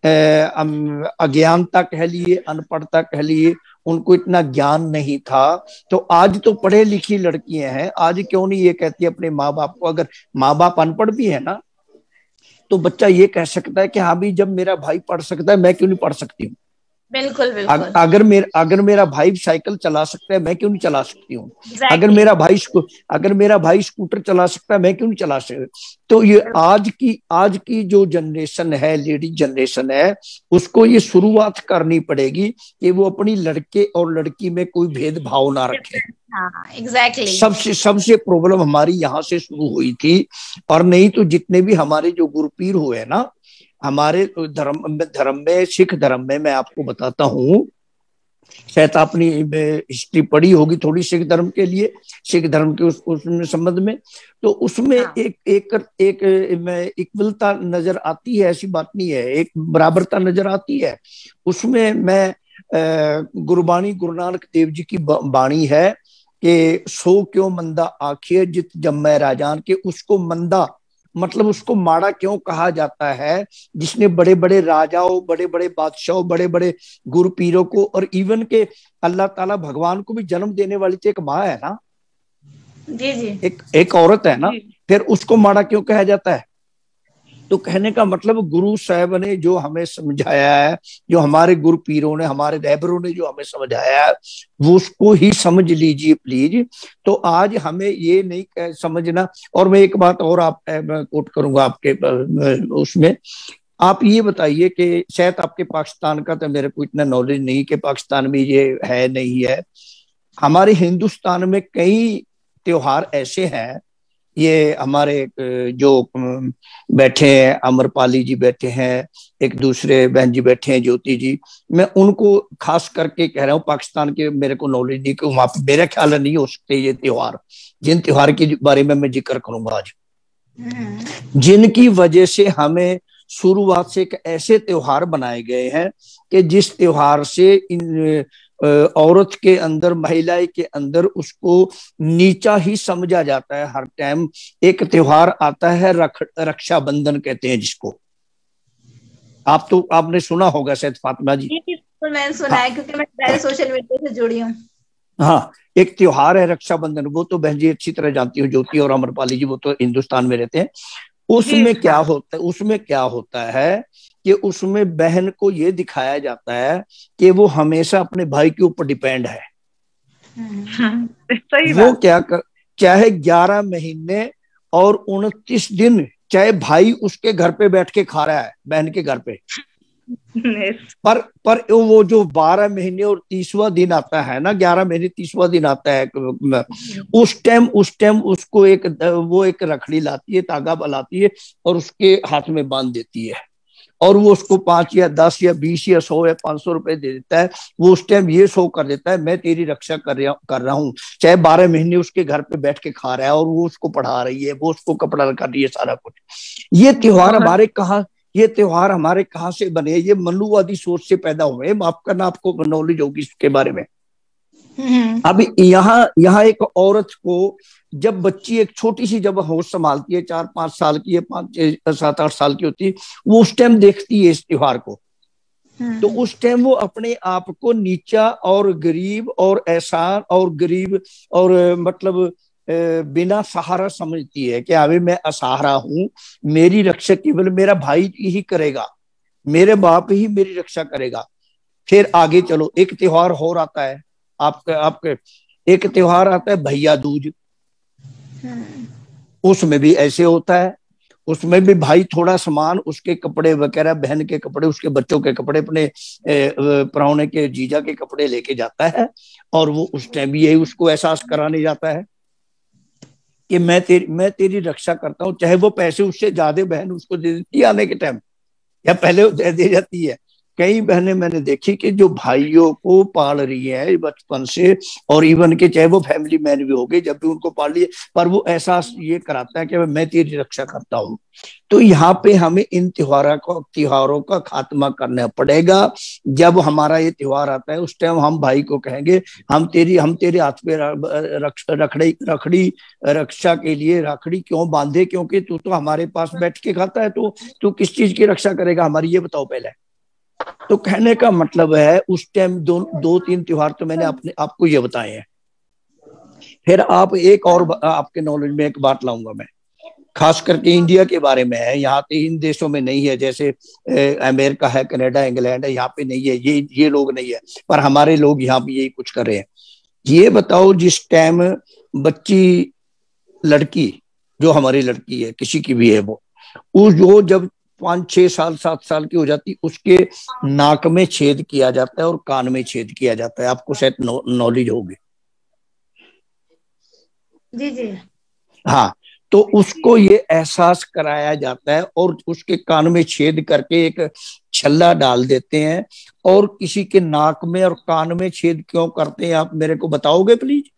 अज्ञानता कह लिए, अनपढ़ता कह लिए, उनको इतना ज्ञान नहीं था। तो आज तो पढ़े लिखी लड़कियां हैं, आज क्यों नहीं ये कहती है अपने माँ बाप को, अगर माँ बाप अनपढ़ भी है ना, तो बच्चा ये कह सकता है कि हाँ भी जब मेरा भाई पढ़ सकता है मैं क्यों नहीं पढ़ सकती हूँ। बिल्कुल बिल्कुल। अगर मेरा अगर मेरा भाई साइकिल चला सकता है मैं क्यों नहीं चला सकती हूँ। exactly. अगर मेरा भाई अगर मेरा भाई स्कूटर चला सकता है मैं क्यों नहीं चला सकता। तो ये आज की आज की जो जनरेशन है, लेडी जनरेशन है, उसको ये शुरुआत करनी पड़ेगी कि वो अपनी लड़के और लड़की में कोई भेदभाव ना रखे। हाँ, exactly. सबसे सबसे प्रॉब्लम हमारी यहाँ से शुरू हुई थी। और नहीं तो जितने भी हमारे जो गुरुपीर हुए ना, हमारे धर्म धर्म में, सिख धर्म में, मैं आपको बताता हूँ, शायद आपने हिस्ट्री पढ़ी होगी थोड़ी सिख धर्म के लिए, सिख धर्म के उस, उस संबंध में, तो उसमें हाँ। एक एक एक इक्वलता नजर आती है, ऐसी बात नहीं है, एक बराबरता नजर आती है उसमें। मैं गुरबाणी गुरु नानक देव जी की बाणी है कि सो क्यों मंदा आखिए जित जम्मै राजान, के उसको मंदा मतलब उसको माड़ा क्यों कहा जाता है, जिसने बड़े बड़े राजाओं, बड़े बड़े बादशाहों, बड़े बड़े गुरु पीरों को, और इवन के अल्लाह ताला भगवान को भी जन्म देने वाली तो एक माँ है ना, जी जी, एक एक औरत है ना, फिर उसको माड़ा क्यों कहा जाता है। तो कहने का मतलब गुरु साहब ने जो हमें समझाया है, जो हमारे गुरु पीरों ने, हमारे रहबरों ने जो हमें समझाया है, वो उसको ही समझ लीजिए प्लीज। तो आज हमें ये नहीं समझना। और मैं एक बात और आप कोट करूंगा आपके उसमें, आप ये बताइए कि शायद आपके पाकिस्तान का तो मेरे को इतना नॉलेज नहीं कि पाकिस्तान में ये है नहीं है, हमारे हिंदुस्तान में कई त्योहार ऐसे हैं, ये हमारे जो बैठे हैं, अमरपाली जी बैठे हैं, एक दूसरे बहन जी बैठे हैं, ज्योति जी, मैं उनको खास करके कह रहा हूँ, पाकिस्तान के मेरे को नॉलेज नहीं कि वहां पर मेरे ख्याल नहीं हो सकते ये त्योहार, जिन त्योहार के बारे में मैं जिक्र करूंगा आज, जिनकी वजह से हमें शुरुआत से एक ऐसे त्योहार बनाए गए हैं कि जिस त्योहार से इन औरत के अंदर, महिला के अंदर उसको नीचा ही समझा जाता है हर टाइम। एक त्योहार आता है रख, रक्षाबंधन कहते हैं जिसको, आप तो आपने सुना होगा शायद फातिमा जी। तो मैंने सुना है, क्योंकि मैं पहले सोशल मीडिया से जुड़ी हूँ। हाँ, एक त्योहार है रक्षाबंधन, वो तो बहन जी अच्छी तरह जानती हो, ज्योति और अमरपाली जी, वो तो हिंदुस्तान में रहते हैं। उसमें क्या होता है, उसमें क्या होता है कि उसमें बहन को ये दिखाया जाता है कि वो हमेशा अपने भाई के ऊपर डिपेंड है। सही वो क्या कर, चाहे ग्यारह महीने और उनतीस दिन चाहे भाई उसके घर पे बैठ के खा रहा है, बहन के घर पे, पर पर वो जो बारह महीने और तीसवां दिन आता है ना, ग्यारह महीने तीसवां दिन आता है, उस टाइम उस टाइम उसको एक वो एक रखड़ी लाती है, तागा लाती है और उसके हाथ में बांध देती है, और वो उसको पांच या दस या बीस या सौ या पांच सौ रुपए दे देता है। वो उस टाइम ये शो कर देता है मैं तेरी रक्षा कर रहा कर रहा हूँ, चाहे बारह महीने उसके घर पे बैठ के खा रहा है, और वो उसको पढ़ा रही है, वो उसको कपड़ा कर रही है, सारा कुछ। ये त्योहार हमारे कहाँ ये त्योहार हमारे कहाँ से बने? ये मनुवादी सोच से पैदा हुए। माफ करना, आपको नॉलेज होगी इसके बारे में। अब यहाँ यहाँ एक औरत को जब बच्ची एक छोटी सी जब होश संभालती है, चार पांच साल की है, पांच सात आठ साल की होती है, वो उस टाइम देखती है इस त्योहार को, तो उस टाइम वो अपने आप को नीचा और गरीब और एहसान और गरीब और मतलब बिना सहारा समझती है कि अभी मैं असहारा हूं, मेरी रक्षा केवल मेरा भाई ही करेगा, मेरे बाप ही मेरी रक्षा करेगा। फिर आगे चलो, एक त्योहार और आता है आपके आपके एक त्योहार आता है भैया दूज। उसमें भी ऐसे होता है, उसमें भी भाई थोड़ा सामान, उसके कपड़े वगैरह, बहन के कपड़े, उसके बच्चों के कपड़े, अपने प्राहुणे के जीजा के कपड़े लेके जाता है, और वो उस टाइम भी यही उसको एहसास कराने जाता है कि मैं तेरी मैं तेरी रक्षा करता हूँ। चाहे वो पैसे उससे ज्यादा बहन उसको दे देती है आने के टाइम, या पहले दे, दे जाती है। कई बहनें मैंने देखी कि जो भाइयों को पाल रही है बचपन से, और इवन के चाहे वो फैमिली मैन भी हो गए, जब भी उनको पाल लिए, पर वो एहसास ये कराता है कि मैं तेरी रक्षा करता हूँ। तो यहाँ पे हमें इन त्योहारों को त्योहारों का खात्मा करना पड़ेगा। जब हमारा ये त्योहार आता है उस टाइम हम भाई को कहेंगे हम तेरी हम तेरे हाथ पे रखड़ी रखड़ी रक्षा के लिए रखड़ी क्यों बांधे, क्योंकि तू तो हमारे पास बैठ के खाता है, तो तू किस चीज की रक्षा करेगा हमारी, ये बताओ पहले। तो कहने का मतलब है उस टाइम दो दो तीन त्योहार तो मैंने अपने आपको ये बताए हैं। फिर आप एक और आपके नॉलेज में एक बात लाऊंगा मैं, खास करके इंडिया के बारे में है। यहाँ पे इन देशों में नहीं है, जैसे अमेरिका है, कनाडा, इंग्लैंड है, यहाँ पे नहीं है, ये ये लोग नहीं है, पर हमारे लोग यहाँ पे यही कुछ कर रहे हैं। ये बताओ, जिस टाइम बच्ची लड़की, जो हमारी लड़की है, किसी की भी है, वो उस जो जब पांच छह साल सात साल की हो जाती, उसके नाक में छेद किया जाता है और कान में छेद किया जाता है। आपको शायद नॉलेज होगी। जी जी हाँ, तो उसको ये एहसास कराया जाता है, और उसके कान में छेद करके एक छल्ला डाल देते हैं। और किसी के नाक में और कान में छेद क्यों करते हैं, आप मेरे को बताओगे प्लीज?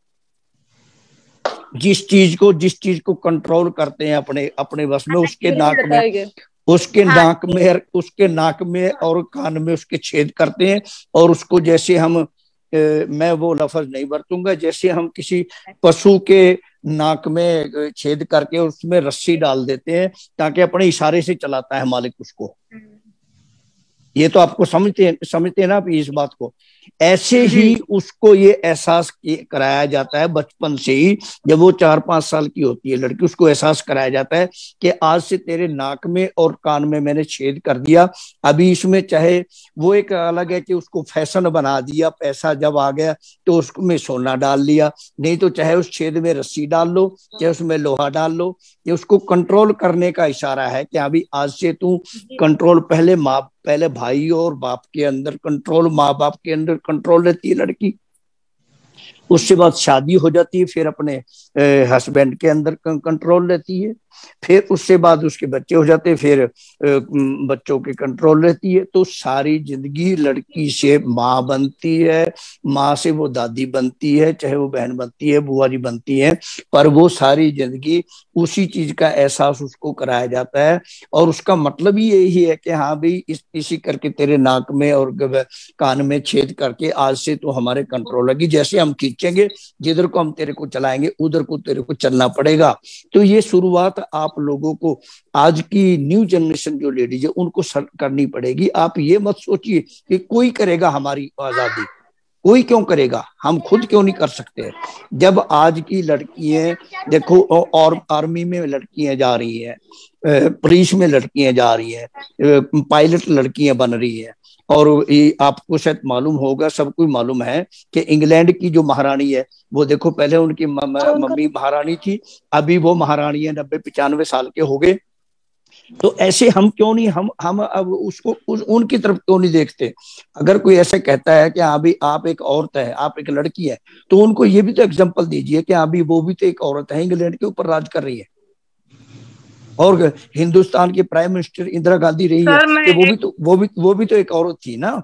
जिस चीज को जिस चीज को कंट्रोल करते हैं अपने अपने बस में, उसके नाक में उसके हाँ, नाक में उसके नाक में और कान में उसके छेद करते हैं। और उसको जैसे हम ए, मैं वो लफ्ज नहीं बरतूंगा, जैसे हम किसी पशु के नाक में छेद करके उसमें रस्सी डाल देते हैं ताकि अपने इशारे से चलाता है मालिक उसको। ये तो आपको समझते समझते हैं ना आप इस बात को। ऐसे ही उसको ये एहसास कराया जाता है बचपन से ही। जब वो चार पांच साल की होती है लड़की, उसको एहसास कराया जाता है कि आज से तेरे नाक में और कान में मैंने छेद कर दिया। अभी इसमें चाहे वो एक अलग है कि उसको फैशन बना दिया, पैसा जब आ गया तो उसमें सोना डाल लिया, नहीं तो चाहे उस छेद में रस्सी डाल लो, चाहे उसमें लोहा डाल लो। ये उसको कंट्रोल करने का इशारा है कि अभी आज से तू कंट्रोल, पहले माँ पहले भाई और बाप के अंदर कंट्रोल, माँ बाप के अंदर कंट्रोल रहती है लड़की। उसके बाद शादी हो जाती है, फिर अपने हस्बैंड के अंदर कंट्रोल रहती है। फिर उससे बाद उसके बच्चे हो जाते हैं, फिर बच्चों के कंट्रोल रहती है। तो सारी जिंदगी लड़की से माँ बनती है, माँ से वो दादी बनती है, चाहे वो बहन बनती है, बुआ जी बनती है, पर वो सारी जिंदगी उसी चीज का एहसास उसको कराया जाता है। और उसका मतलब ही यही है कि हाँ भाई, इस इसी करके तेरे नाक में और कान में छेद करके आज से तो हमारे कंट्रोल लगी, जैसे हम खींचेंगे जिधर को हम तेरे को चलाएंगे उधर को तेरे को चलना पड़ेगा। तो ये शुरुआत आप लोगों को, आज की न्यू जनरेशन जो लेडीज है उनको करनी पड़ेगी। आप ये मत सोचिए कि कोई करेगा हमारी आजादी, कोई क्यों करेगा, हम खुद क्यों नहीं कर सकते। जब आज की लड़कियां देखो, और आर्मी में लड़कियां जा रही हैं, पुलिस में लड़कियां जा रही हैं, पायलट लड़कियां बन रही हैं। और ये आपको शायद मालूम होगा, सबको मालूम है कि इंग्लैंड की जो महारानी है वो देखो, पहले उनकी मम्मी महारानी थी, अभी वो महारानी है, नब्बे पिचानवे साल के हो गए। तो ऐसे हम क्यों नहीं, हम हम अब उसको उस, उनकी तरफ क्यों नहीं देखते। अगर कोई ऐसे कहता है कि अभी आप एक औरत है, आप एक लड़की है, तो उनको ये भी तो एग्जांपल दीजिए कि अभी वो भी तो एक औरत है, इंग्लैंड के ऊपर राज कर रही है, और हिंदुस्तान की प्राइम मिनिस्टर इंदिरा गांधी रही है, कि वो भी तो वो भी वो भी तो एक औरत थी ना।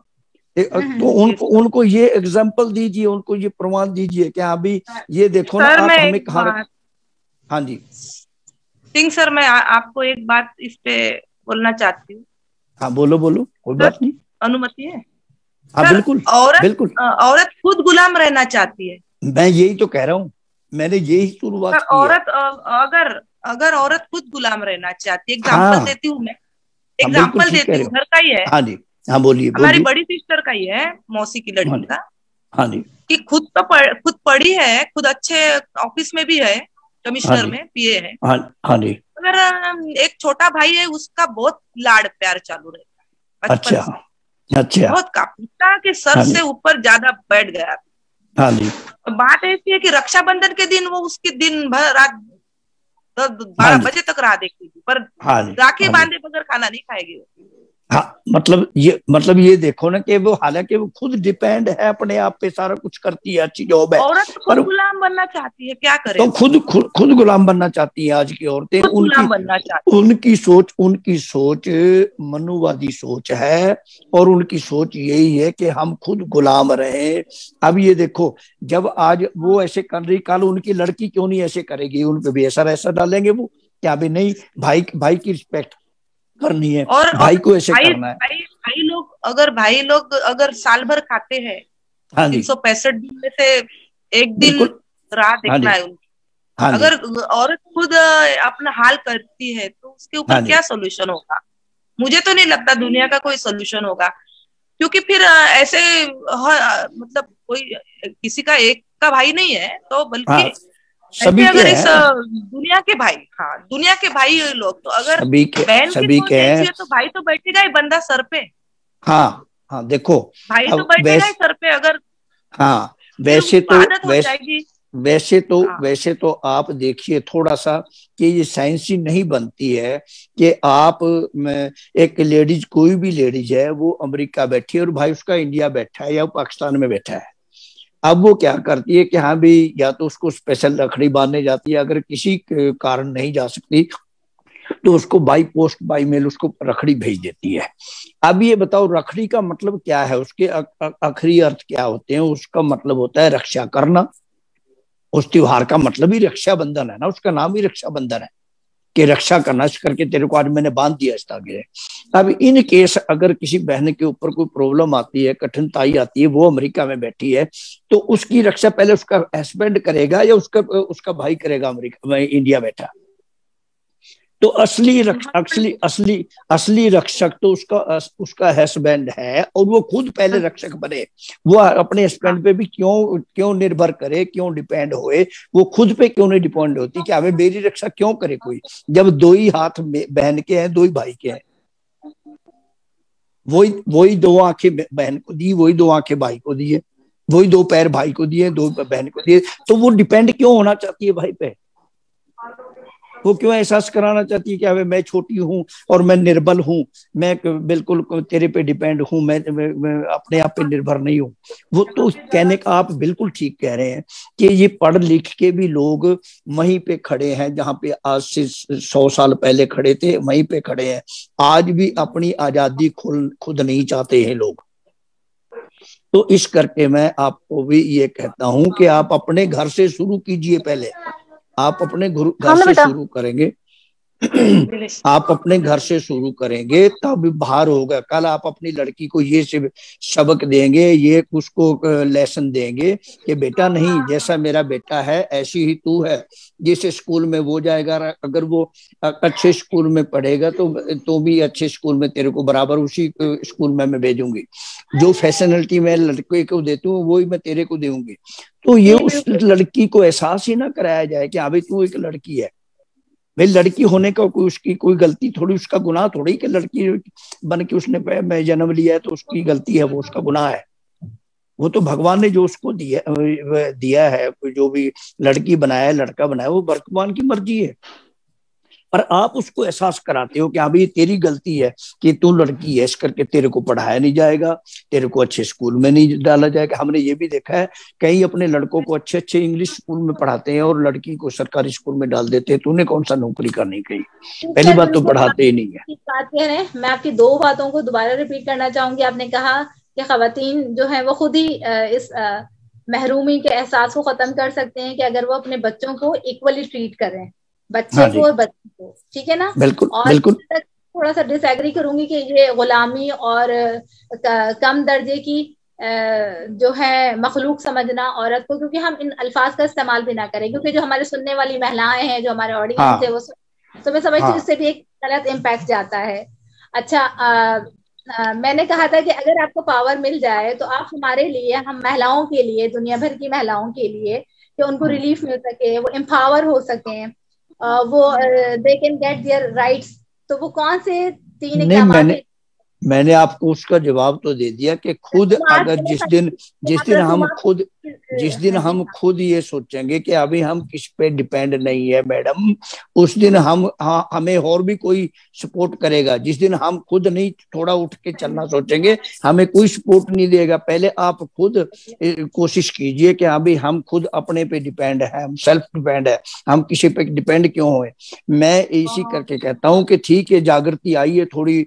तो उनको उनको ये एग्जांपल दीजिए, उनको ये प्रमाण दीजिए कि अभी ये देखो ना, आप हमें कहा। हाँ जी सिंह सर, मैं आ, आपको एक बात इस पे बोलना चाहती हूँ। हाँ बोलो बोलो, कोई बात नहीं, अनुमति है? हाँ बिल्कुल औरत बिल्कुल औरत खुद गुलाम रहना चाहती है। मैं यही तो कह रहा हूँ, मैंने यही शुरुआत की है। औरत अगर अगर औरत खुद गुलाम रहना चाहती है, एग्जाम्पल हाँ, देती हूँ मैं, एग्जाम्पल देती हूँ, घर का ही है। हाँ जी, हाँ बोलिए। हमारी बड़ी सिस्टर का ही है, मौसी की लड़की का। हाँ जी, कि खुद तो पढ़, खुद पढ़ी है, खुद अच्छे ऑफिस में भी है, कमिश्नर में पीए है। हाँ जी। अगर एक छोटा भाई है, उसका बहुत लाड़ प्यार चालू रहता है। अच्छा अच्छा, बहुत काफिता के सर से ऊपर ज्यादा बैठ गया। हाँ जी। बात ऐसी है कि रक्षाबंधन के दिन वो उसकी दिन भर रात बारह बजे तक राह देखती थी, पर राखी बांधे बगैर खाना नहीं खाएगी। हाँ, मतलब ये मतलब ये देखो ना कि वो, हालांकि वो खुद डिपेंड है अपने आप पे, सारा कुछ करती है, अच्छी जॉब है। औरत खुद गुलाम बनना चाहती है, क्या करे? तो खुद खुद खुद गुलाम बनना चाहती है आज की औरतें। उनकी बनना चाहती उनकी सोच उनकी सोच मनुवादी सोच है, और उनकी सोच यही है कि हम खुद गुलाम रहे। अब ये देखो, जब आज वो ऐसे कर रही, कल उनकी लड़की क्यों नहीं ऐसे करेगी, उन पे भी ऐसा ऐसा डालेंगे वो, क्या भी नहीं, भाई भाई की रिस्पेक्ट करनी है, और भाई को ऐसे भाई, करना है। भाई, भाई लोग अगर भाई लोग अगर साल भर खाते हैं, हाँ तीन सौ पैंसठ दिन में से एक दिन राह देखना है उनकी। हाँ, अगर औरत खुद अपना हाल करती है तो उसके ऊपर क्या सोल्यूशन होगा? मुझे तो नहीं लगता दुनिया का कोई सोल्यूशन होगा, क्योंकि फिर ऐसे मतलब कोई किसी का एक का भाई नहीं है, तो बल्कि सभी अगर इस दुनिया के भाई, हाँ दुनिया के भाई लोग, तो अगर बहन की सोच ऐसी है तो भाई तो बैठेगा ही बंदा सर पे। हाँ हाँ, देखो भाई तो बैठेगा ही सर पे। अगर हाँ वैसे तो वैसे वैसे तो हाँ। वैसे तो आप देखिए थोड़ा सा कि ये साइंसी नहीं बनती है कि आप एक लेडीज, कोई भी लेडीज है, वो अमेरिका बैठी है और भाई उसका इंडिया बैठा है या पाकिस्तान में बैठा है। अब वो क्या करती है कि हाँ भी, या तो उसको स्पेशल रखड़ी बांधने जाती है, अगर किसी कारण नहीं जा सकती तो उसको बाई पोस्ट बाई मेल उसको रखड़ी भेज देती है। अब ये बताओ रखड़ी का मतलब क्या है, उसके आखिरी अर्थ क्या होते हैं? उसका मतलब होता है रक्षा करना। उस त्योहार का मतलब ही रक्षाबंधन है ना, उसका नाम ही रक्षाबंधन है कि रक्षा करना, इस करके तेरे को आज मैंने बांध दिया इस धागे। अब इन केस अगर किसी बहन के ऊपर कोई प्रॉब्लम आती है, कठिनाई आती है, वो अमेरिका में बैठी है, तो उसकी रक्षा पहले उसका हस्बैंड करेगा या उसका उसका भाई करेगा अमेरिका में, इंडिया बैठा? तो असली रक्ष असली असली असली रक्षक तो उसका उसका हस्बैंड है, और वो खुद पहले रक्षक बने। वो अपने हस्बैंड पे भी क्यों क्यों निर्भर करे, क्यों डिपेंड होए, वो खुद पे क्यों नहीं डिपेंड होती कि हमें मेरी रक्षा क्यों करे कोई, जब दो ही हाथ बहन के हैं, दो ही भाई के हैं। वही वही दो आंखें बहन को दी, वही दो आंखें भाई को दिए, वही दो पैर भाई को दिए, दो बहन को दिए, तो वो डिपेंड क्यों होना चाहती है भाई पे? वो क्यों एहसास कराना चाहती है कि अबे मैं छोटी हूँ और मैं निर्बल हूँ, मैं बिल्कुल तेरे पे डिपेंड हूँ, मैं, मैं, मैं अपने आप पे निर्भर नहीं हूँ। वो तो कहने का आप बिल्कुल ठीक कह रहे हैं कि ये पढ़ लिख के भी लोग वहीं पे खड़े हैं जहाँ पे आज से सौ साल पहले खड़े थे, वहीं पे खड़े हैं। आज भी अपनी आजादी खुद खुद नहीं चाहते हैं लोग। तो इस करके मैं आपको भी ये कहता हूँ कि आप अपने घर से शुरू कीजिए। पहले आप अपने घर से शुरू करेंगे आप अपने घर से शुरू करेंगे तब बाहर होगा। कल आप अपनी लड़की को ये सबक देंगे, ये उसको लेसन देंगे कि बेटा नहीं, जैसा मेरा बेटा है ऐसी ही तू है। जिस स्कूल में वो जाएगा, अगर वो अच्छे स्कूल में पढ़ेगा तो तो भी अच्छे स्कूल में तेरे को बराबर उसी स्कूल में मैं भेजूंगी। जो फैसिलिटी मैं लड़के को देती हूँ वही मैं तेरे को दूंगी। तो ये उस लड़की को एहसास ही ना कराया जाए कि हाँ भाई तू एक लड़की है। भाई लड़की होने का कोई उसकी कोई गलती थोड़ी, उसका गुनाह थोड़ी कि लड़की बन के उसने मैं जन्म लिया है तो उसकी गलती है, वो उसका गुनाह है। वो तो भगवान ने जो उसको दिया दिया है, जो भी लड़की बनाया, लड़का बनाया, वो भगवान की मर्जी है। पर आप उसको एहसास कराते हो कि अभी तेरी गलती है कि तू लड़की है, इस करके तेरे को पढ़ाया नहीं जाएगा, तेरे को अच्छे स्कूल में नहीं डाला जाएगा। हमने ये भी देखा है कई अपने लड़कों को अच्छे अच्छे इंग्लिश स्कूल में पढ़ाते हैं और लड़की को सरकारी स्कूल में डाल देते हैं। तूने कौन सा नौकरी करनी कही? पहली बात तो पढ़ाते ही नहीं है। बात कह रहे हैं, मैं आपकी दो बातों को दोबारा रिपीट करना चाहूंगी। आपने कहा कि खवातीन जो है वो खुद ही इस महरूमी के एहसास को खत्म कर सकते हैं कि अगर वो अपने बच्चों को इक्वली ट्रीट करें, बच्चे हाँ को और बच्चे को, ठीक है ना? बिल्कुल, और बिल्कुल। थोड़ा सा डिसएग्री करूंगी कि ये गुलामी और कम दर्जे की जो है मखलूक समझना औरत को, क्योंकि हम इन अल्फाज का इस्तेमाल भी ना करें, क्योंकि जो हमारे सुनने वाली महिलाएं हैं, जो हमारे ऑडियंस हाँ, है, वो तो मैं समझती हूँ इससे भी एक गलत इम्पैक्ट जाता है। अच्छा, आ, आ, मैंने कहा था कि अगर आपको पावर मिल जाए तो आप हमारे लिए, हम महिलाओं के लिए, दुनिया भर की महिलाओं के लिए, कि उनको रिलीफ मिल सके, वो एम्पावर हो सके, वो they can get their rights, तो वो कौन से तीन इक़दाम? मैंने मैंने आपको उसका जवाब तो दे दिया कि खुद अगर जिस दिन जिस दिन हम खुद जिस दिन हम खुद ये सोचेंगे कि अभी हम किस पे डिपेंड नहीं है मैडम, उस दिन हम हाँ, हमें और भी कोई सपोर्ट करेगा। जिस दिन हम खुद नहीं थोड़ा उठ के चलना सोचेंगे, हमें कोई सपोर्ट नहीं देगा। पहले आप खुद कोशिश कीजिए कि अभी हम खुद अपने पे डिपेंड है, हम सेल्फ डिपेंड है, हम किसी पे डिपेंड क्यों हुए। मैं इसी करके कहता हूँ कि ठीक है, जागृति आई है, थोड़ी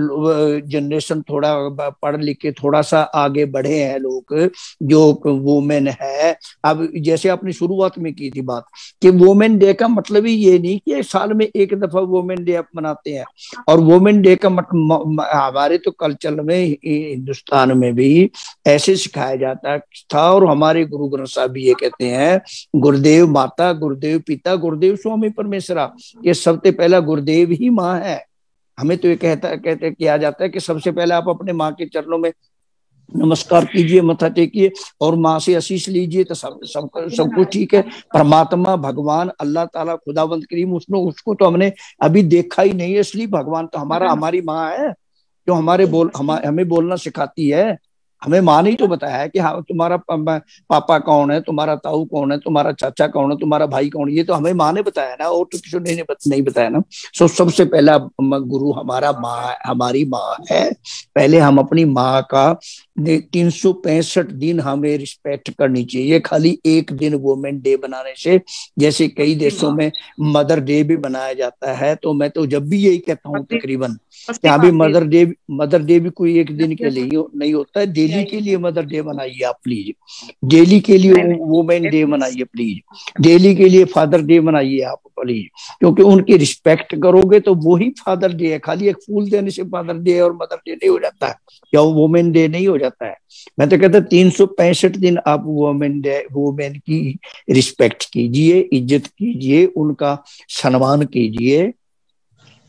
जनरेशन थोड़ा पढ़ लिख के थोड़ा सा आगे बढ़े हैं लोग, जो वुमेन है। अब जैसे आपने शुरुआत में की थी बात कि वुमेन डे का मतलब ही ये नहीं कि साल में एक दफा वुमेन डे आप मनाते हैं। और वुमेन डे का मतलब हमारे तो कल्चर में, हिंदुस्तान में भी ऐसे सिखाया जाता था, और हमारे गुरु ग्रंथ साहब भी ये कहते हैं, गुरुदेव माता, गुरुदेव पिता, गुरुदेव स्वामी परमेश्वरा। ये सबसे पहला गुरुदेव ही माँ है। हमें तो ये कहता कहते किया जाता है कि सबसे पहले आप अपने माँ के चरणों में नमस्कार कीजिए, मत्था टेकिए और माँ से आशीष लीजिए, तो सब सब सब कुछ ठीक है। परमात्मा, भगवान, अल्लाह ताला, खुदावंद करीम, उसने उसको तो हमने अभी देखा ही नहीं है, इसलिए भगवान तो हमारा हमारी माँ है, जो हमारे बोल हम, हमें बोलना सिखाती है। हमें माँ ने तो बताया है कि हाँ तुम्हारा पापा कौन है, तुम्हारा ताऊ कौन है, तुम्हारा चाचा कौन है, तुम्हारा भाई कौन है, ये तो हमें माँ ने बताया ना, और तो किसी ने नहीं बताया ना। सो सबसे पहला गुरु हमारा माँ, हमारी माँ है। पहले हम अपनी माँ का तीन सौ पैंसठ दिन हमें रिस्पेक्ट करनी चाहिए, खाली एक दिन वुमेन डे बनाने से। जैसे कई देशों में मदर डे भी बनाया जाता है, तो मैं तो जब भी यही कहता हूँ तकरीबन, यहाँ भी मदर डे मदर डे भी कोई एक दिन के लिए नहीं होता है। डेली के लिए मदर डे बनाइए आप प्लीज, डेली के लिए वुमेन डे बनाइए प्लीज, डेली के लिए फादर डे बनाइए आप प्लीज, क्योंकि उनकी रिस्पेक्ट करोगे तो वही फादर डे है। खाली एक फूल देने से फादर डे और मदर डे नहीं हो जाता है, या वुमेन डे नहीं हो जाता है। मैं तो कहता तीन सौ पैंसठ दिन आप वुमेन डे, वुमेन की रिस्पेक्ट कीजिए, इज्जत कीजिए, उनका सम्मान कीजिए,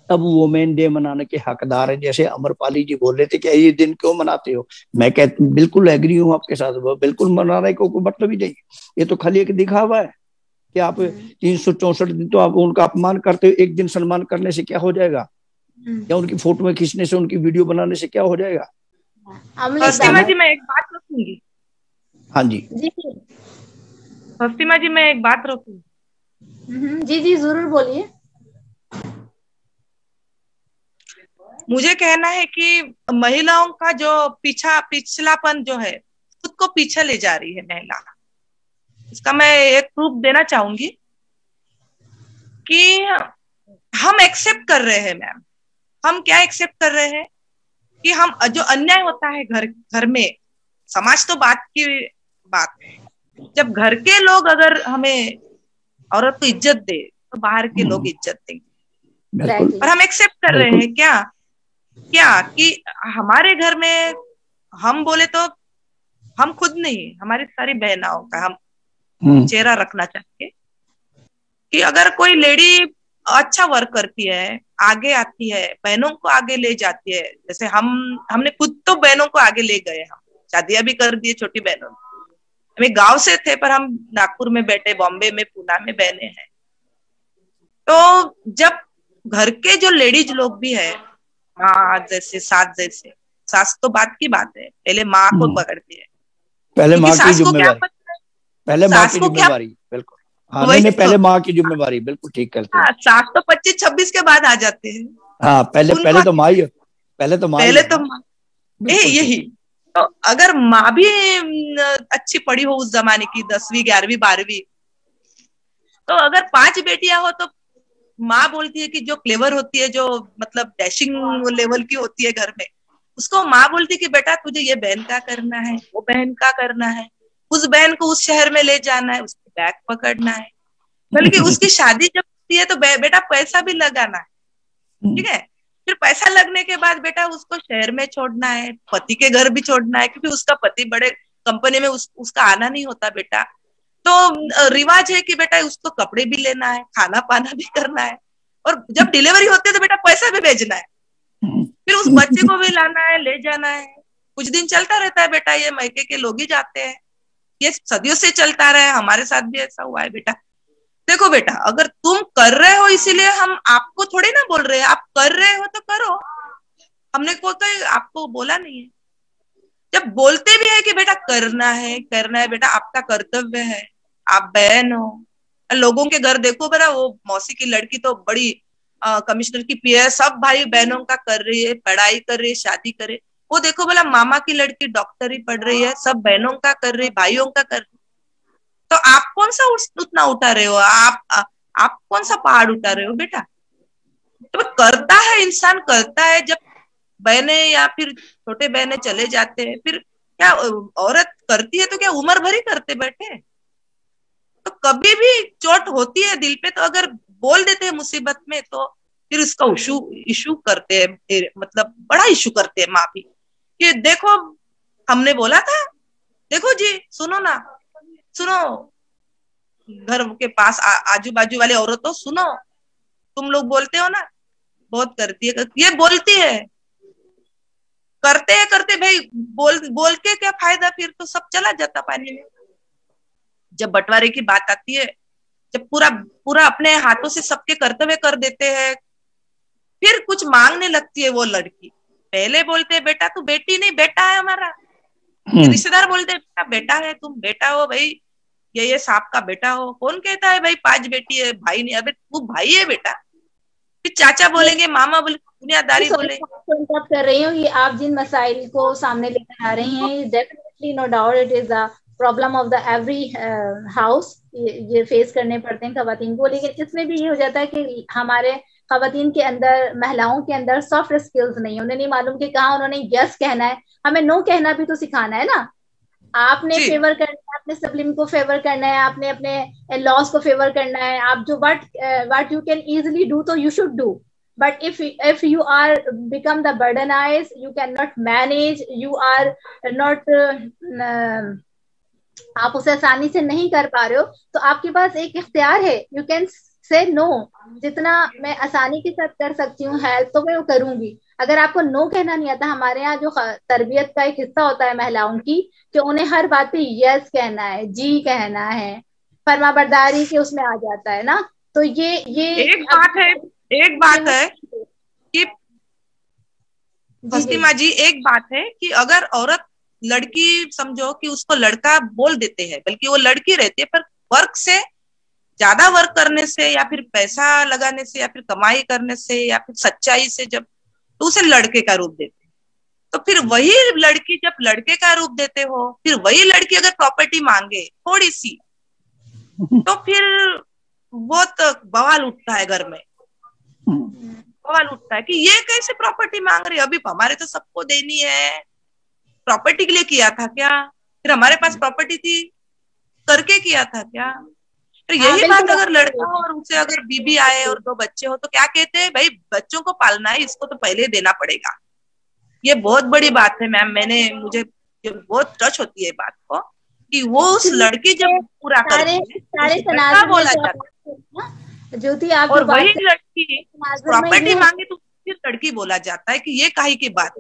तब वुमेन डे मनाने के हकदार है। जैसे अमरपाली जी बोल रहे थे कि ये दिन क्यों मनाते हो, मैं कहता बिल्कुल एग्री हूँ आपके साथ, बिल्कुल मनाने को कोई मतलब ही नहीं। ये तो खाली एक दिखावा है कि आप तीन सौ चौसठ दिन तो आप उनका अपमान करते हो, एक दिन सम्मान करने से क्या हो जाएगा, या उनकी फोटो में खींचने से, उनकी वीडियो बनाने से क्या हो जाएगा। फस्तिमा जी मैं एक बात रखूंगी। हाँ जी फस्तिमा जी मैं एक बात रखूंगी। जी जी जरूर बोलिए। मुझे कहना है कि महिलाओं का जो पीछा पिछलापन जो है खुद को पीछे ले जा रही है महिला। इसका मैं एक प्रूफ देना चाहूंगी कि हम एक्सेप्ट कर रहे हैं मैम। हम क्या एक्सेप्ट कर रहे हैं कि हम जो अन्याय होता है घर घर में, समाज तो बात की बात है, जब घर के लोग अगर हमें औरत को इज्जत दे तो बाहर के लोग इज्जत देंगे। और हम एक्सेप्ट कर रहे हैं क्या क्या कि हमारे घर में हम बोले तो हम खुद नहीं, हमारी सारी बहनाओं का हम चेहरा रखना चाहते कि अगर कोई लेडी अच्छा वर्क करती है, आगे आती है, बहनों को आगे ले जाती है। जैसे हम हमने खुद तो बहनों को आगे ले गए, हम शादियां भी कर दी छोटी बहनों। हमें गांव से थे पर हम नागपुर में बैठे, बॉम्बे में, पुणे में बहने हैं। तो जब घर के जो लेडीज लोग भी है, माँ जैसे, सास जैसे, सास तो बात की बात है, पहले माँ को पकड़ती है, पहले माँ की जिम्मेवारी, पहले माँ की जिम्मेवारी, बिल्कुल हाँ, नहीं, नहीं, पहले माँ की जिम्मेवारी, बिल्कुल ठीक करते हैं। सास तो पच्चीस छब्बीस के बाद आ जाते हैं। हाँ, पहले पहले तो माँ ही पहले तो माँ पहले तो माँ यही। तो अगर माँ भी अच्छी पढ़ी हो उस जमाने की, दसवीं ग्यारहवीं बारहवीं, तो अगर पांच बेटियां हो तो माँ बोलती है कि जो क्लेवर होती है, जो मतलब डैशिंग लेवल की होती है घर में, उसको माँ बोलती है कि बेटा तुझे ये बहन का करना है, वो बहन का करना है, उस बहन को उस शहर में ले जाना है, उसकी बैग पकड़ना है, बल्कि उसकी शादी जब होती है तो बे, बेटा पैसा भी लगाना है, ठीक है। फिर पैसा लगने के बाद बेटा उसको शहर में छोड़ना है, पति के घर भी छोड़ना है, क्योंकि उसका पति बड़े कंपनी में उस, उसका आना नहीं होता बेटा। तो रिवाज है कि बेटा उसको कपड़े भी लेना है, खाना पाना भी करना है, और जब डिलीवरी होती है तो बेटा पैसा भी भेजना है, फिर उस बच्चे को भी लाना है, ले जाना है। कुछ दिन चलता रहता है बेटा, ये मायके के लोग ही जाते हैं, ये सदियों से चलता रहा है, हमारे साथ भी ऐसा हुआ है बेटा। देखो बेटा, अगर तुम कर रहे हो इसीलिए हम आपको थोड़ी ना बोल रहे हैं, आप कर रहे हो तो करो, हमने कोई आपको बोला नहीं है। जब बोलते भी है कि बेटा करना है, करना है बेटा, आपका कर्तव्य है, आप बहन हो। लोगों के घर देखो बेटा, वो मौसी की लड़की तो बड़ी कमिश्नर की पी है, सब भाई बहनों का कर रही है, पढ़ाई कर रही है, शादी करे। वो देखो बोला मामा की लड़की डॉक्टरी पढ़ रही है, सब बहनों का कर रही, भाइयों का कर रही। तो आप कौन सा उतना उठा रहे हो, आप आ, आप कौन सा पहाड़ उठा रहे हो बेटा। तो करता है इंसान, करता है। जब बहने या फिर छोटे बहने चले जाते हैं, फिर क्या औरत करती है तो क्या उम्र भर ही करते बैठे। तो कभी भी चोट होती है दिल पे, तो अगर बोल देते हैं मुसीबत में तो फिर इसका इशू इशू करते हैं, मतलब बड़ा इशू करते हैं माँ भी, कि देखो हमने बोला था, देखो जी सुनो ना, सुनो घर के पास आजू बाजू वाले औरतों सुनो, तुम लोग बोलते हो ना बहुत करती है, ये बोलती है, करते हैं करते भाई, बोल बोल के क्या फायदा, फिर तो सब चला जाता पानी में। जब बंटवारे की बात आती है, जब पूरा पूरा अपने हाथों से सबके कर्तव्य कर देते हैं, फिर कुछ मांगने लगती है वो लड़की। पहले बोलते हैं बेटा तू बेटी नहीं बेटा है हमारा, रिश्तेदार बोलते हैं बेटा बेटा है, तुम बेटा हो भाई, ये ये सांप का बेटा हो। कौन कहता है भाई पांच बेटी है, भाई नहीं, अबे तू भाई है बेटा। फिर चाचा बोलेंगे, मामा बोले, दुनियादारी बोले। कर रही हूँ कि आप जिन मसाइल को सामने लेकर आ रही हैं, definitely no doubt it is the problem of the every house, ये फेस करने पड़ते हैं खवातीन को। लेकिन इसमें भी ये हो जाता है कि हमारे खवातीन के अंदर, महिलाओं के अंदर सॉफ्ट स्किल्स नहीं, उन्हें नहीं मालूम कि कहाँ उन्होंने यस कहना है। हमें नो कहना भी तो सिखाना है ना। आपने फेवर करना है, अपने सिबलिंग को फेवर करना है, आपने अपने लॉस को फेवर करना है। आप जो what what you can easily do तो you should do, but if if you are become the burdenized, you cannot manage, you are not uh, आप उसे आसानी से नहीं कर पा रहे हो, तो आपके पास एक इख्तियार है, you can से नो, जितना मैं आसानी के साथ कर सकती हूँ हेल्प तो मैं वो करूंगी। अगर आपको नो कहना नहीं आता, हमारे यहाँ जो तरबियत का एक हिस्सा होता है महिलाओं की, कि उन्हें हर बात पे यस कहना है, जी कहना है, फर्माबरदारी के उसमें आ जाता है ना। तो ये ये एक बात है, एक बात है कि फस्तिमा जी, एक बात है कि अगर औरत, लड़की समझो कि उसको लड़का बोल देते हैं, बल्कि वो लड़की रहती है, पर वर्क से ज्यादा वर्क करने से या फिर पैसा लगाने से या फिर कमाई करने से या फिर सच्चाई से जब, तो उसे लड़के का रूप देते, तो फिर वही लड़की जब लड़के का रूप देते हो, फिर वही लड़की अगर प्रॉपर्टी मांगे थोड़ी सी, तो फिर बहुत बवाल उठता है घर में, बवाल उठता है कि ये कैसे प्रॉपर्टी मांग रही है, अभी हमारे तो सबको देनी है, प्रॉपर्टी के लिए किया था क्या, फिर हमारे पास प्रॉपर्टी थी करके किया था क्या। तो यही बात अगर लड़का हो और उसे अगर बीबी आए और दो बच्चे हो तो क्या कहते हैं, भाई बच्चों को पालना है, इसको तो पहले देना पड़ेगा। ये बहुत बड़ी बात है मैम, मैंने मुझे बहुत टच होती है बात को कि वो उस लड़की जब पूरा करती है बोला जाता है, ज्योति आप और वही लड़की प्रॉपर्टी मांगे तो फिर लड़की बोला जाता है कि ये काहे की बात है।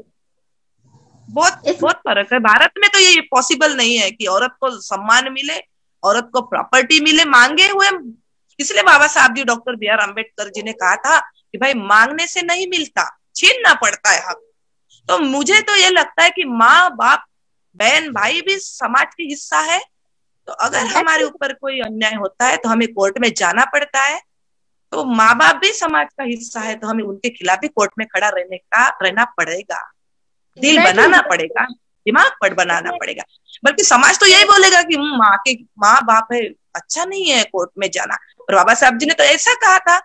बहुत बहुत फर्क है। भारत में तो ये पॉसिबल नहीं है कि औरत को सम्मान मिले, औरत को प्रॉपर्टी मिले मांगे हुए। इसलिए Baba Saheb ji, doctor B R Ambedkar ji ने कहा था कि भाई मांगने से नहीं मिलता, छीनना पड़ता है हक। तो मुझे तो ये लगता है कि माँ बाप बहन भाई भी समाज की हिस्सा है। तो अगर हमारे ऊपर कोई अन्याय होता है तो हमें कोर्ट में जाना पड़ता है, तो माँ बाप भी समाज का हिस्सा है, तो हमें उनके खिलाफ भी कोर्ट में खड़ा रहने का रहना पड़ेगा, दिल बनाना पड़ेगा, दिमाग पर बनाना पड़ेगा। बल्कि समाज तो यही बोलेगा कि माँ के माँ बाप है, अच्छा नहीं है कोर्ट में जाना। और बाबा साहब जी ने तो ऐसा कहा था,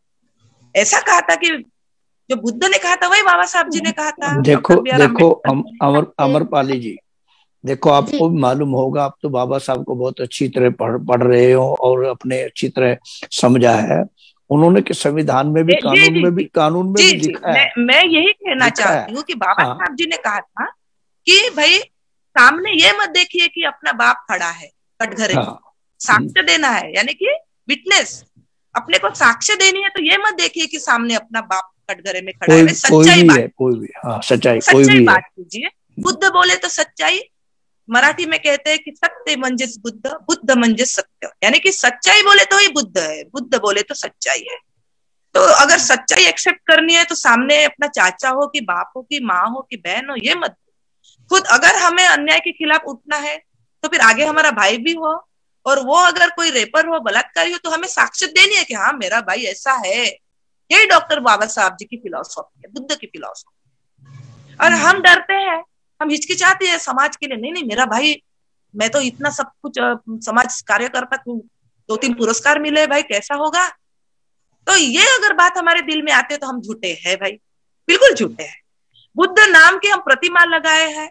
ऐसा कहा था कि जो बुद्ध ने कहा था वही बाबा साहब जी ने कहा था। देखो देखो अमर अमरपाली जी, देखो आपको मालूम होगा, आप तो बाबा साहब को बहुत अच्छी तरह पढ़ पढ़ रहे हो और अपने अच्छी तरह समझा है। उन्होंने के संविधान में भी, कानून में भी, कानून में भी लिखा है। मैं, मैं यही कहना चाहती हूँ कि बाबा हाँ। साहब जी ने कहा था कि भाई सामने ये मत देखिए कि अपना बाप खड़ा है कटघरे, हाँ। साक्ष्य देना है, यानी कि विटनेस, अपने को साक्ष्य देनी है, तो ये मत देखिए कि सामने अपना बाप कटघरे में खड़ा है। सच्चाई बात, कोई भी हाँ सच्चाई सच्चाई बात कीजिए। बुद्ध बोले तो सच्चाई, मराठी में कहते हैं कि सत्य मंजिस बुद्ध, बुद्ध मंजिस सत्य, यानी कि सच्चाई बोले तो ही बुद्ध है, बुद्ध बोले तो सच्चाई है। तो अगर सच्चाई एक्सेप्ट करनी है तो सामने अपना चाचा हो कि बाप हो कि माँ हो कि बहन हो, ये मत। खुद अगर हमें अन्याय के खिलाफ उठना है तो फिर आगे हमारा भाई भी हो, और वो अगर कोई रेपर हो, बलात्कारी हो, तो हमें साक्ष्य देनी है कि हाँ मेरा भाई ऐसा है। यही डॉक्टर बाबा साहब जी की फिलॉसफी है, बुद्ध की फिलॉसफी। और हम डरते हैं, हम हिचकिचाते हैं समाज के लिए, नहीं नहीं मेरा भाई, मैं तो इतना सब कुछ समाज कार्य करता हूँ, दो तीन पुरस्कार मिले भाई, कैसा होगा। तो ये अगर बात हमारे दिल में आते तो हम झूठे हैं भाई, बिल्कुल झूठे हैं। बुद्ध नाम की हम प्रतिमा लगाए हैं,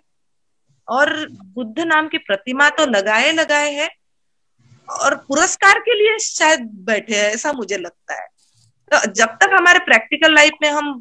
और बुद्ध नाम की प्रतिमा तो लगाए लगाए हैं और पुरस्कार के लिए शायद बैठे हैं, ऐसा मुझे लगता है। तो जब तक हमारे प्रैक्टिकल लाइफ में हम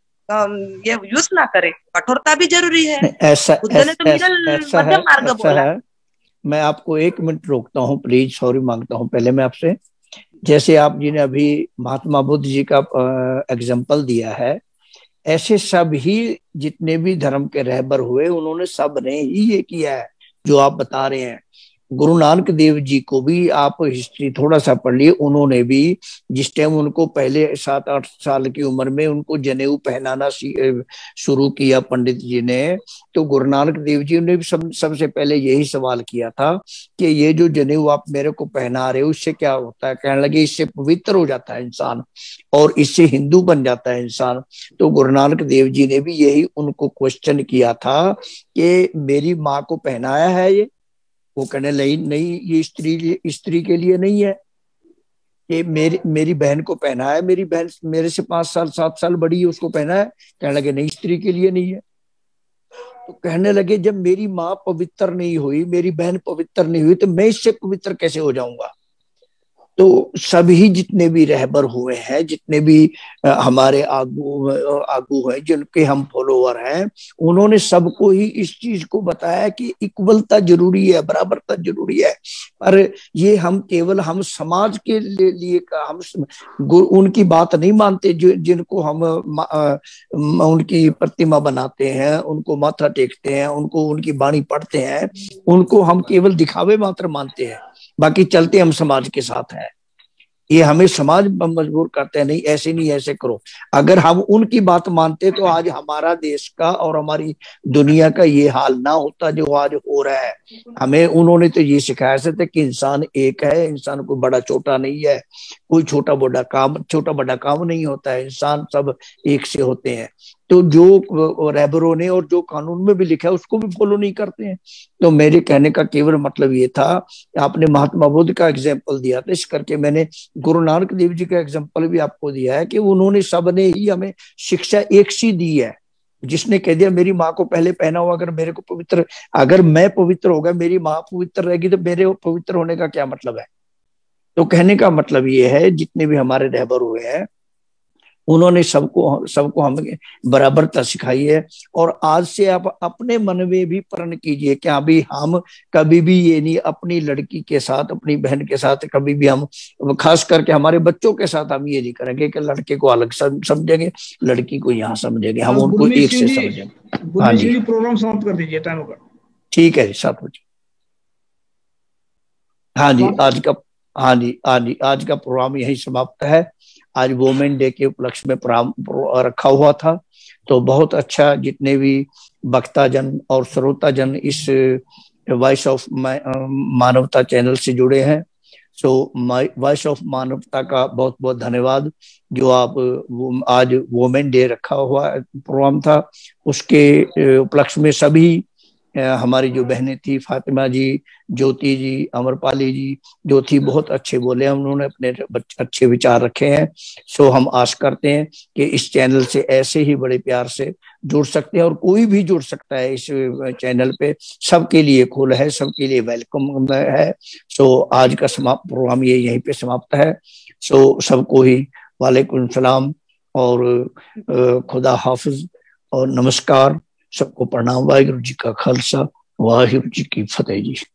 ये यूज ना करें, कठोरता भी जरूरी है। ऐसा बुद्ध ने तो मिडल मध्यम मार्ग बोला है। मैं आपको एक मिनट रोकता हूँ, प्लीज, सॉरी मांगता हूँ पहले मैं आपसे। जैसे आप जी ने अभी महात्मा बुद्ध जी का एग्जाम्पल दिया है, ऐसे सब ही जितने भी धर्म के रहबर हुए, उन्होंने सब ने ही ये किया है जो आप बता रहे हैं। गुरु नानक देव जी को भी आप हिस्ट्री थोड़ा सा पढ़ लिए, उन्होंने भी जिस टाइम उनको पहले सात आठ साल की उम्र में उनको जनेऊ पहनाना शुरू किया पंडित जी ने, तो गुरु नानक देव जी ने भी सब सबसे पहले यही सवाल किया था कि ये जो जनेऊ आप मेरे को पहना रहे हो इससे क्या होता है। कहने लगे इससे पवित्र हो जाता है इंसान और इससे हिंदू बन जाता है इंसान। तो गुरु नानक देव जी ने भी यही उनको क्वेश्चन किया था कि मेरी माँ को पहनाया है ये? वो कहने नहीं नहीं ये स्त्री स्त्री के लिए नहीं है, ये मेरी मेरी बहन को पहना है, मेरी बहन मेरे से पांच साल सात साल बड़ी है उसको पहना है। कहने लगे नहीं स्त्री के लिए नहीं है। तो कहने लगे जब मेरी माँ पवित्र नहीं हुई, मेरी बहन पवित्र नहीं हुई, तो मैं इससे पवित्र कैसे हो जाऊंगा। तो सभी जितने भी रहबर हुए हैं, जितने भी हमारे आगू आगू हैं, जिनके हम फॉलोअर हैं, उन्होंने सबको ही इस चीज को बताया कि इक्वलता जरूरी है, बराबरता जरूरी है। पर ये हम केवल हम समाज के लिए हम उनकी बात नहीं मानते, जो जिनको हम उनकी प्रतिमा बनाते हैं, उनको माथा टेकते हैं, उनको उनकी बाणी पढ़ते हैं, उनको हम केवल दिखावे मात्र मानते हैं, बाकी चलते हम समाज के साथ हैं। ये हमें समाज मजबूर करते हैं, नहीं ऐसे नहीं ऐसे करो। अगर हम उनकी बात मानते तो आज हमारा देश का और हमारी दुनिया का ये हाल ना होता जो आज हो रहा है। हमें उन्होंने तो ये सिखाया था कि इंसान एक है, इंसान कोई बड़ा छोटा नहीं है, कोई छोटा बड़ा काम छोटा बड़ा काम नहीं होता है, इंसान सब एक से होते हैं। तो जो रहबरों ने और जो कानून में भी लिखा है उसको भी फॉलो नहीं करते हैं। तो मेरे कहने का केवल मतलब ये था, आपने महात्मा बुद्ध का एग्जाम्पल दिया था, इस करके मैंने गुरु नानक देव जी का एग्जाम्पल भी आपको दिया है कि उन्होंने सबने ही हमें शिक्षा एक सी दी है। जिसने कह दिया मेरी माँ को पहले पहना हुआ, अगर मेरे को पवित्र, अगर मैं पवित्र हो गया, मेरी माँ पवित्र रहेगी, तो मेरे पवित्र होने का क्या मतलब है। तो कहने का मतलब ये है, जितने भी हमारे रहबर हुए हैं उन्होंने सबको सबको हमें बराबरता सिखाई है। और आज से आप अपने मन में भी प्रण कीजिए कि अभी हम कभी भी ये नहीं अपनी लड़की के साथ, अपनी बहन के साथ कभी भी हम, खास करके हमारे बच्चों के साथ हम ये नहीं करेंगे कि लड़के को अलग समझेंगे, लड़की को यहाँ समझेंगे, हम उनको एक से समझेंगे। हाँ जी, प्रोग्राम समाप्त कर दीजिए, टाइम होगा। ठीक है जी, सात बजे। हाँ जी, आज का हाँ जी हाँ जी आज का प्रोग्राम यही समाप्त है। आज वुमेन डे के उपलक्ष्य में प्रोग्राम रखा हुआ था, तो बहुत अच्छा जितने भी वक्ता जन और श्रोता जन इस वॉइस ऑफ मानवता चैनल से जुड़े हैं, सो वॉइस ऑफ मानवता का बहुत बहुत धन्यवाद। जो आप आज वुमेन डे रखा हुआ प्रोग्राम था, उसके उपलक्ष्य में सभी हमारी जो बहनें थी, फातिमा जी, ज्योति जी, अमरपाली जी जो थी, बहुत अच्छे बोले, उन्होंने अपने अच्छे विचार रखे हैं। सो हम आश करते हैं कि इस चैनल से ऐसे ही बड़े प्यार से जुड़ सकते हैं, और कोई भी जुड़ सकता है इस चैनल पे, सबके लिए खुल है, सबके लिए वेलकम है। सो आज का समाप्त प्रोग्राम ये यहीं पे समाप्त है। सो सबको ही वालेकुम सलाम और खुदा हाफिज और नमस्कार, सबको प्रणाम। वाहिगुरु जी का खालसा, वाहिगुरु जी की फतेह जी।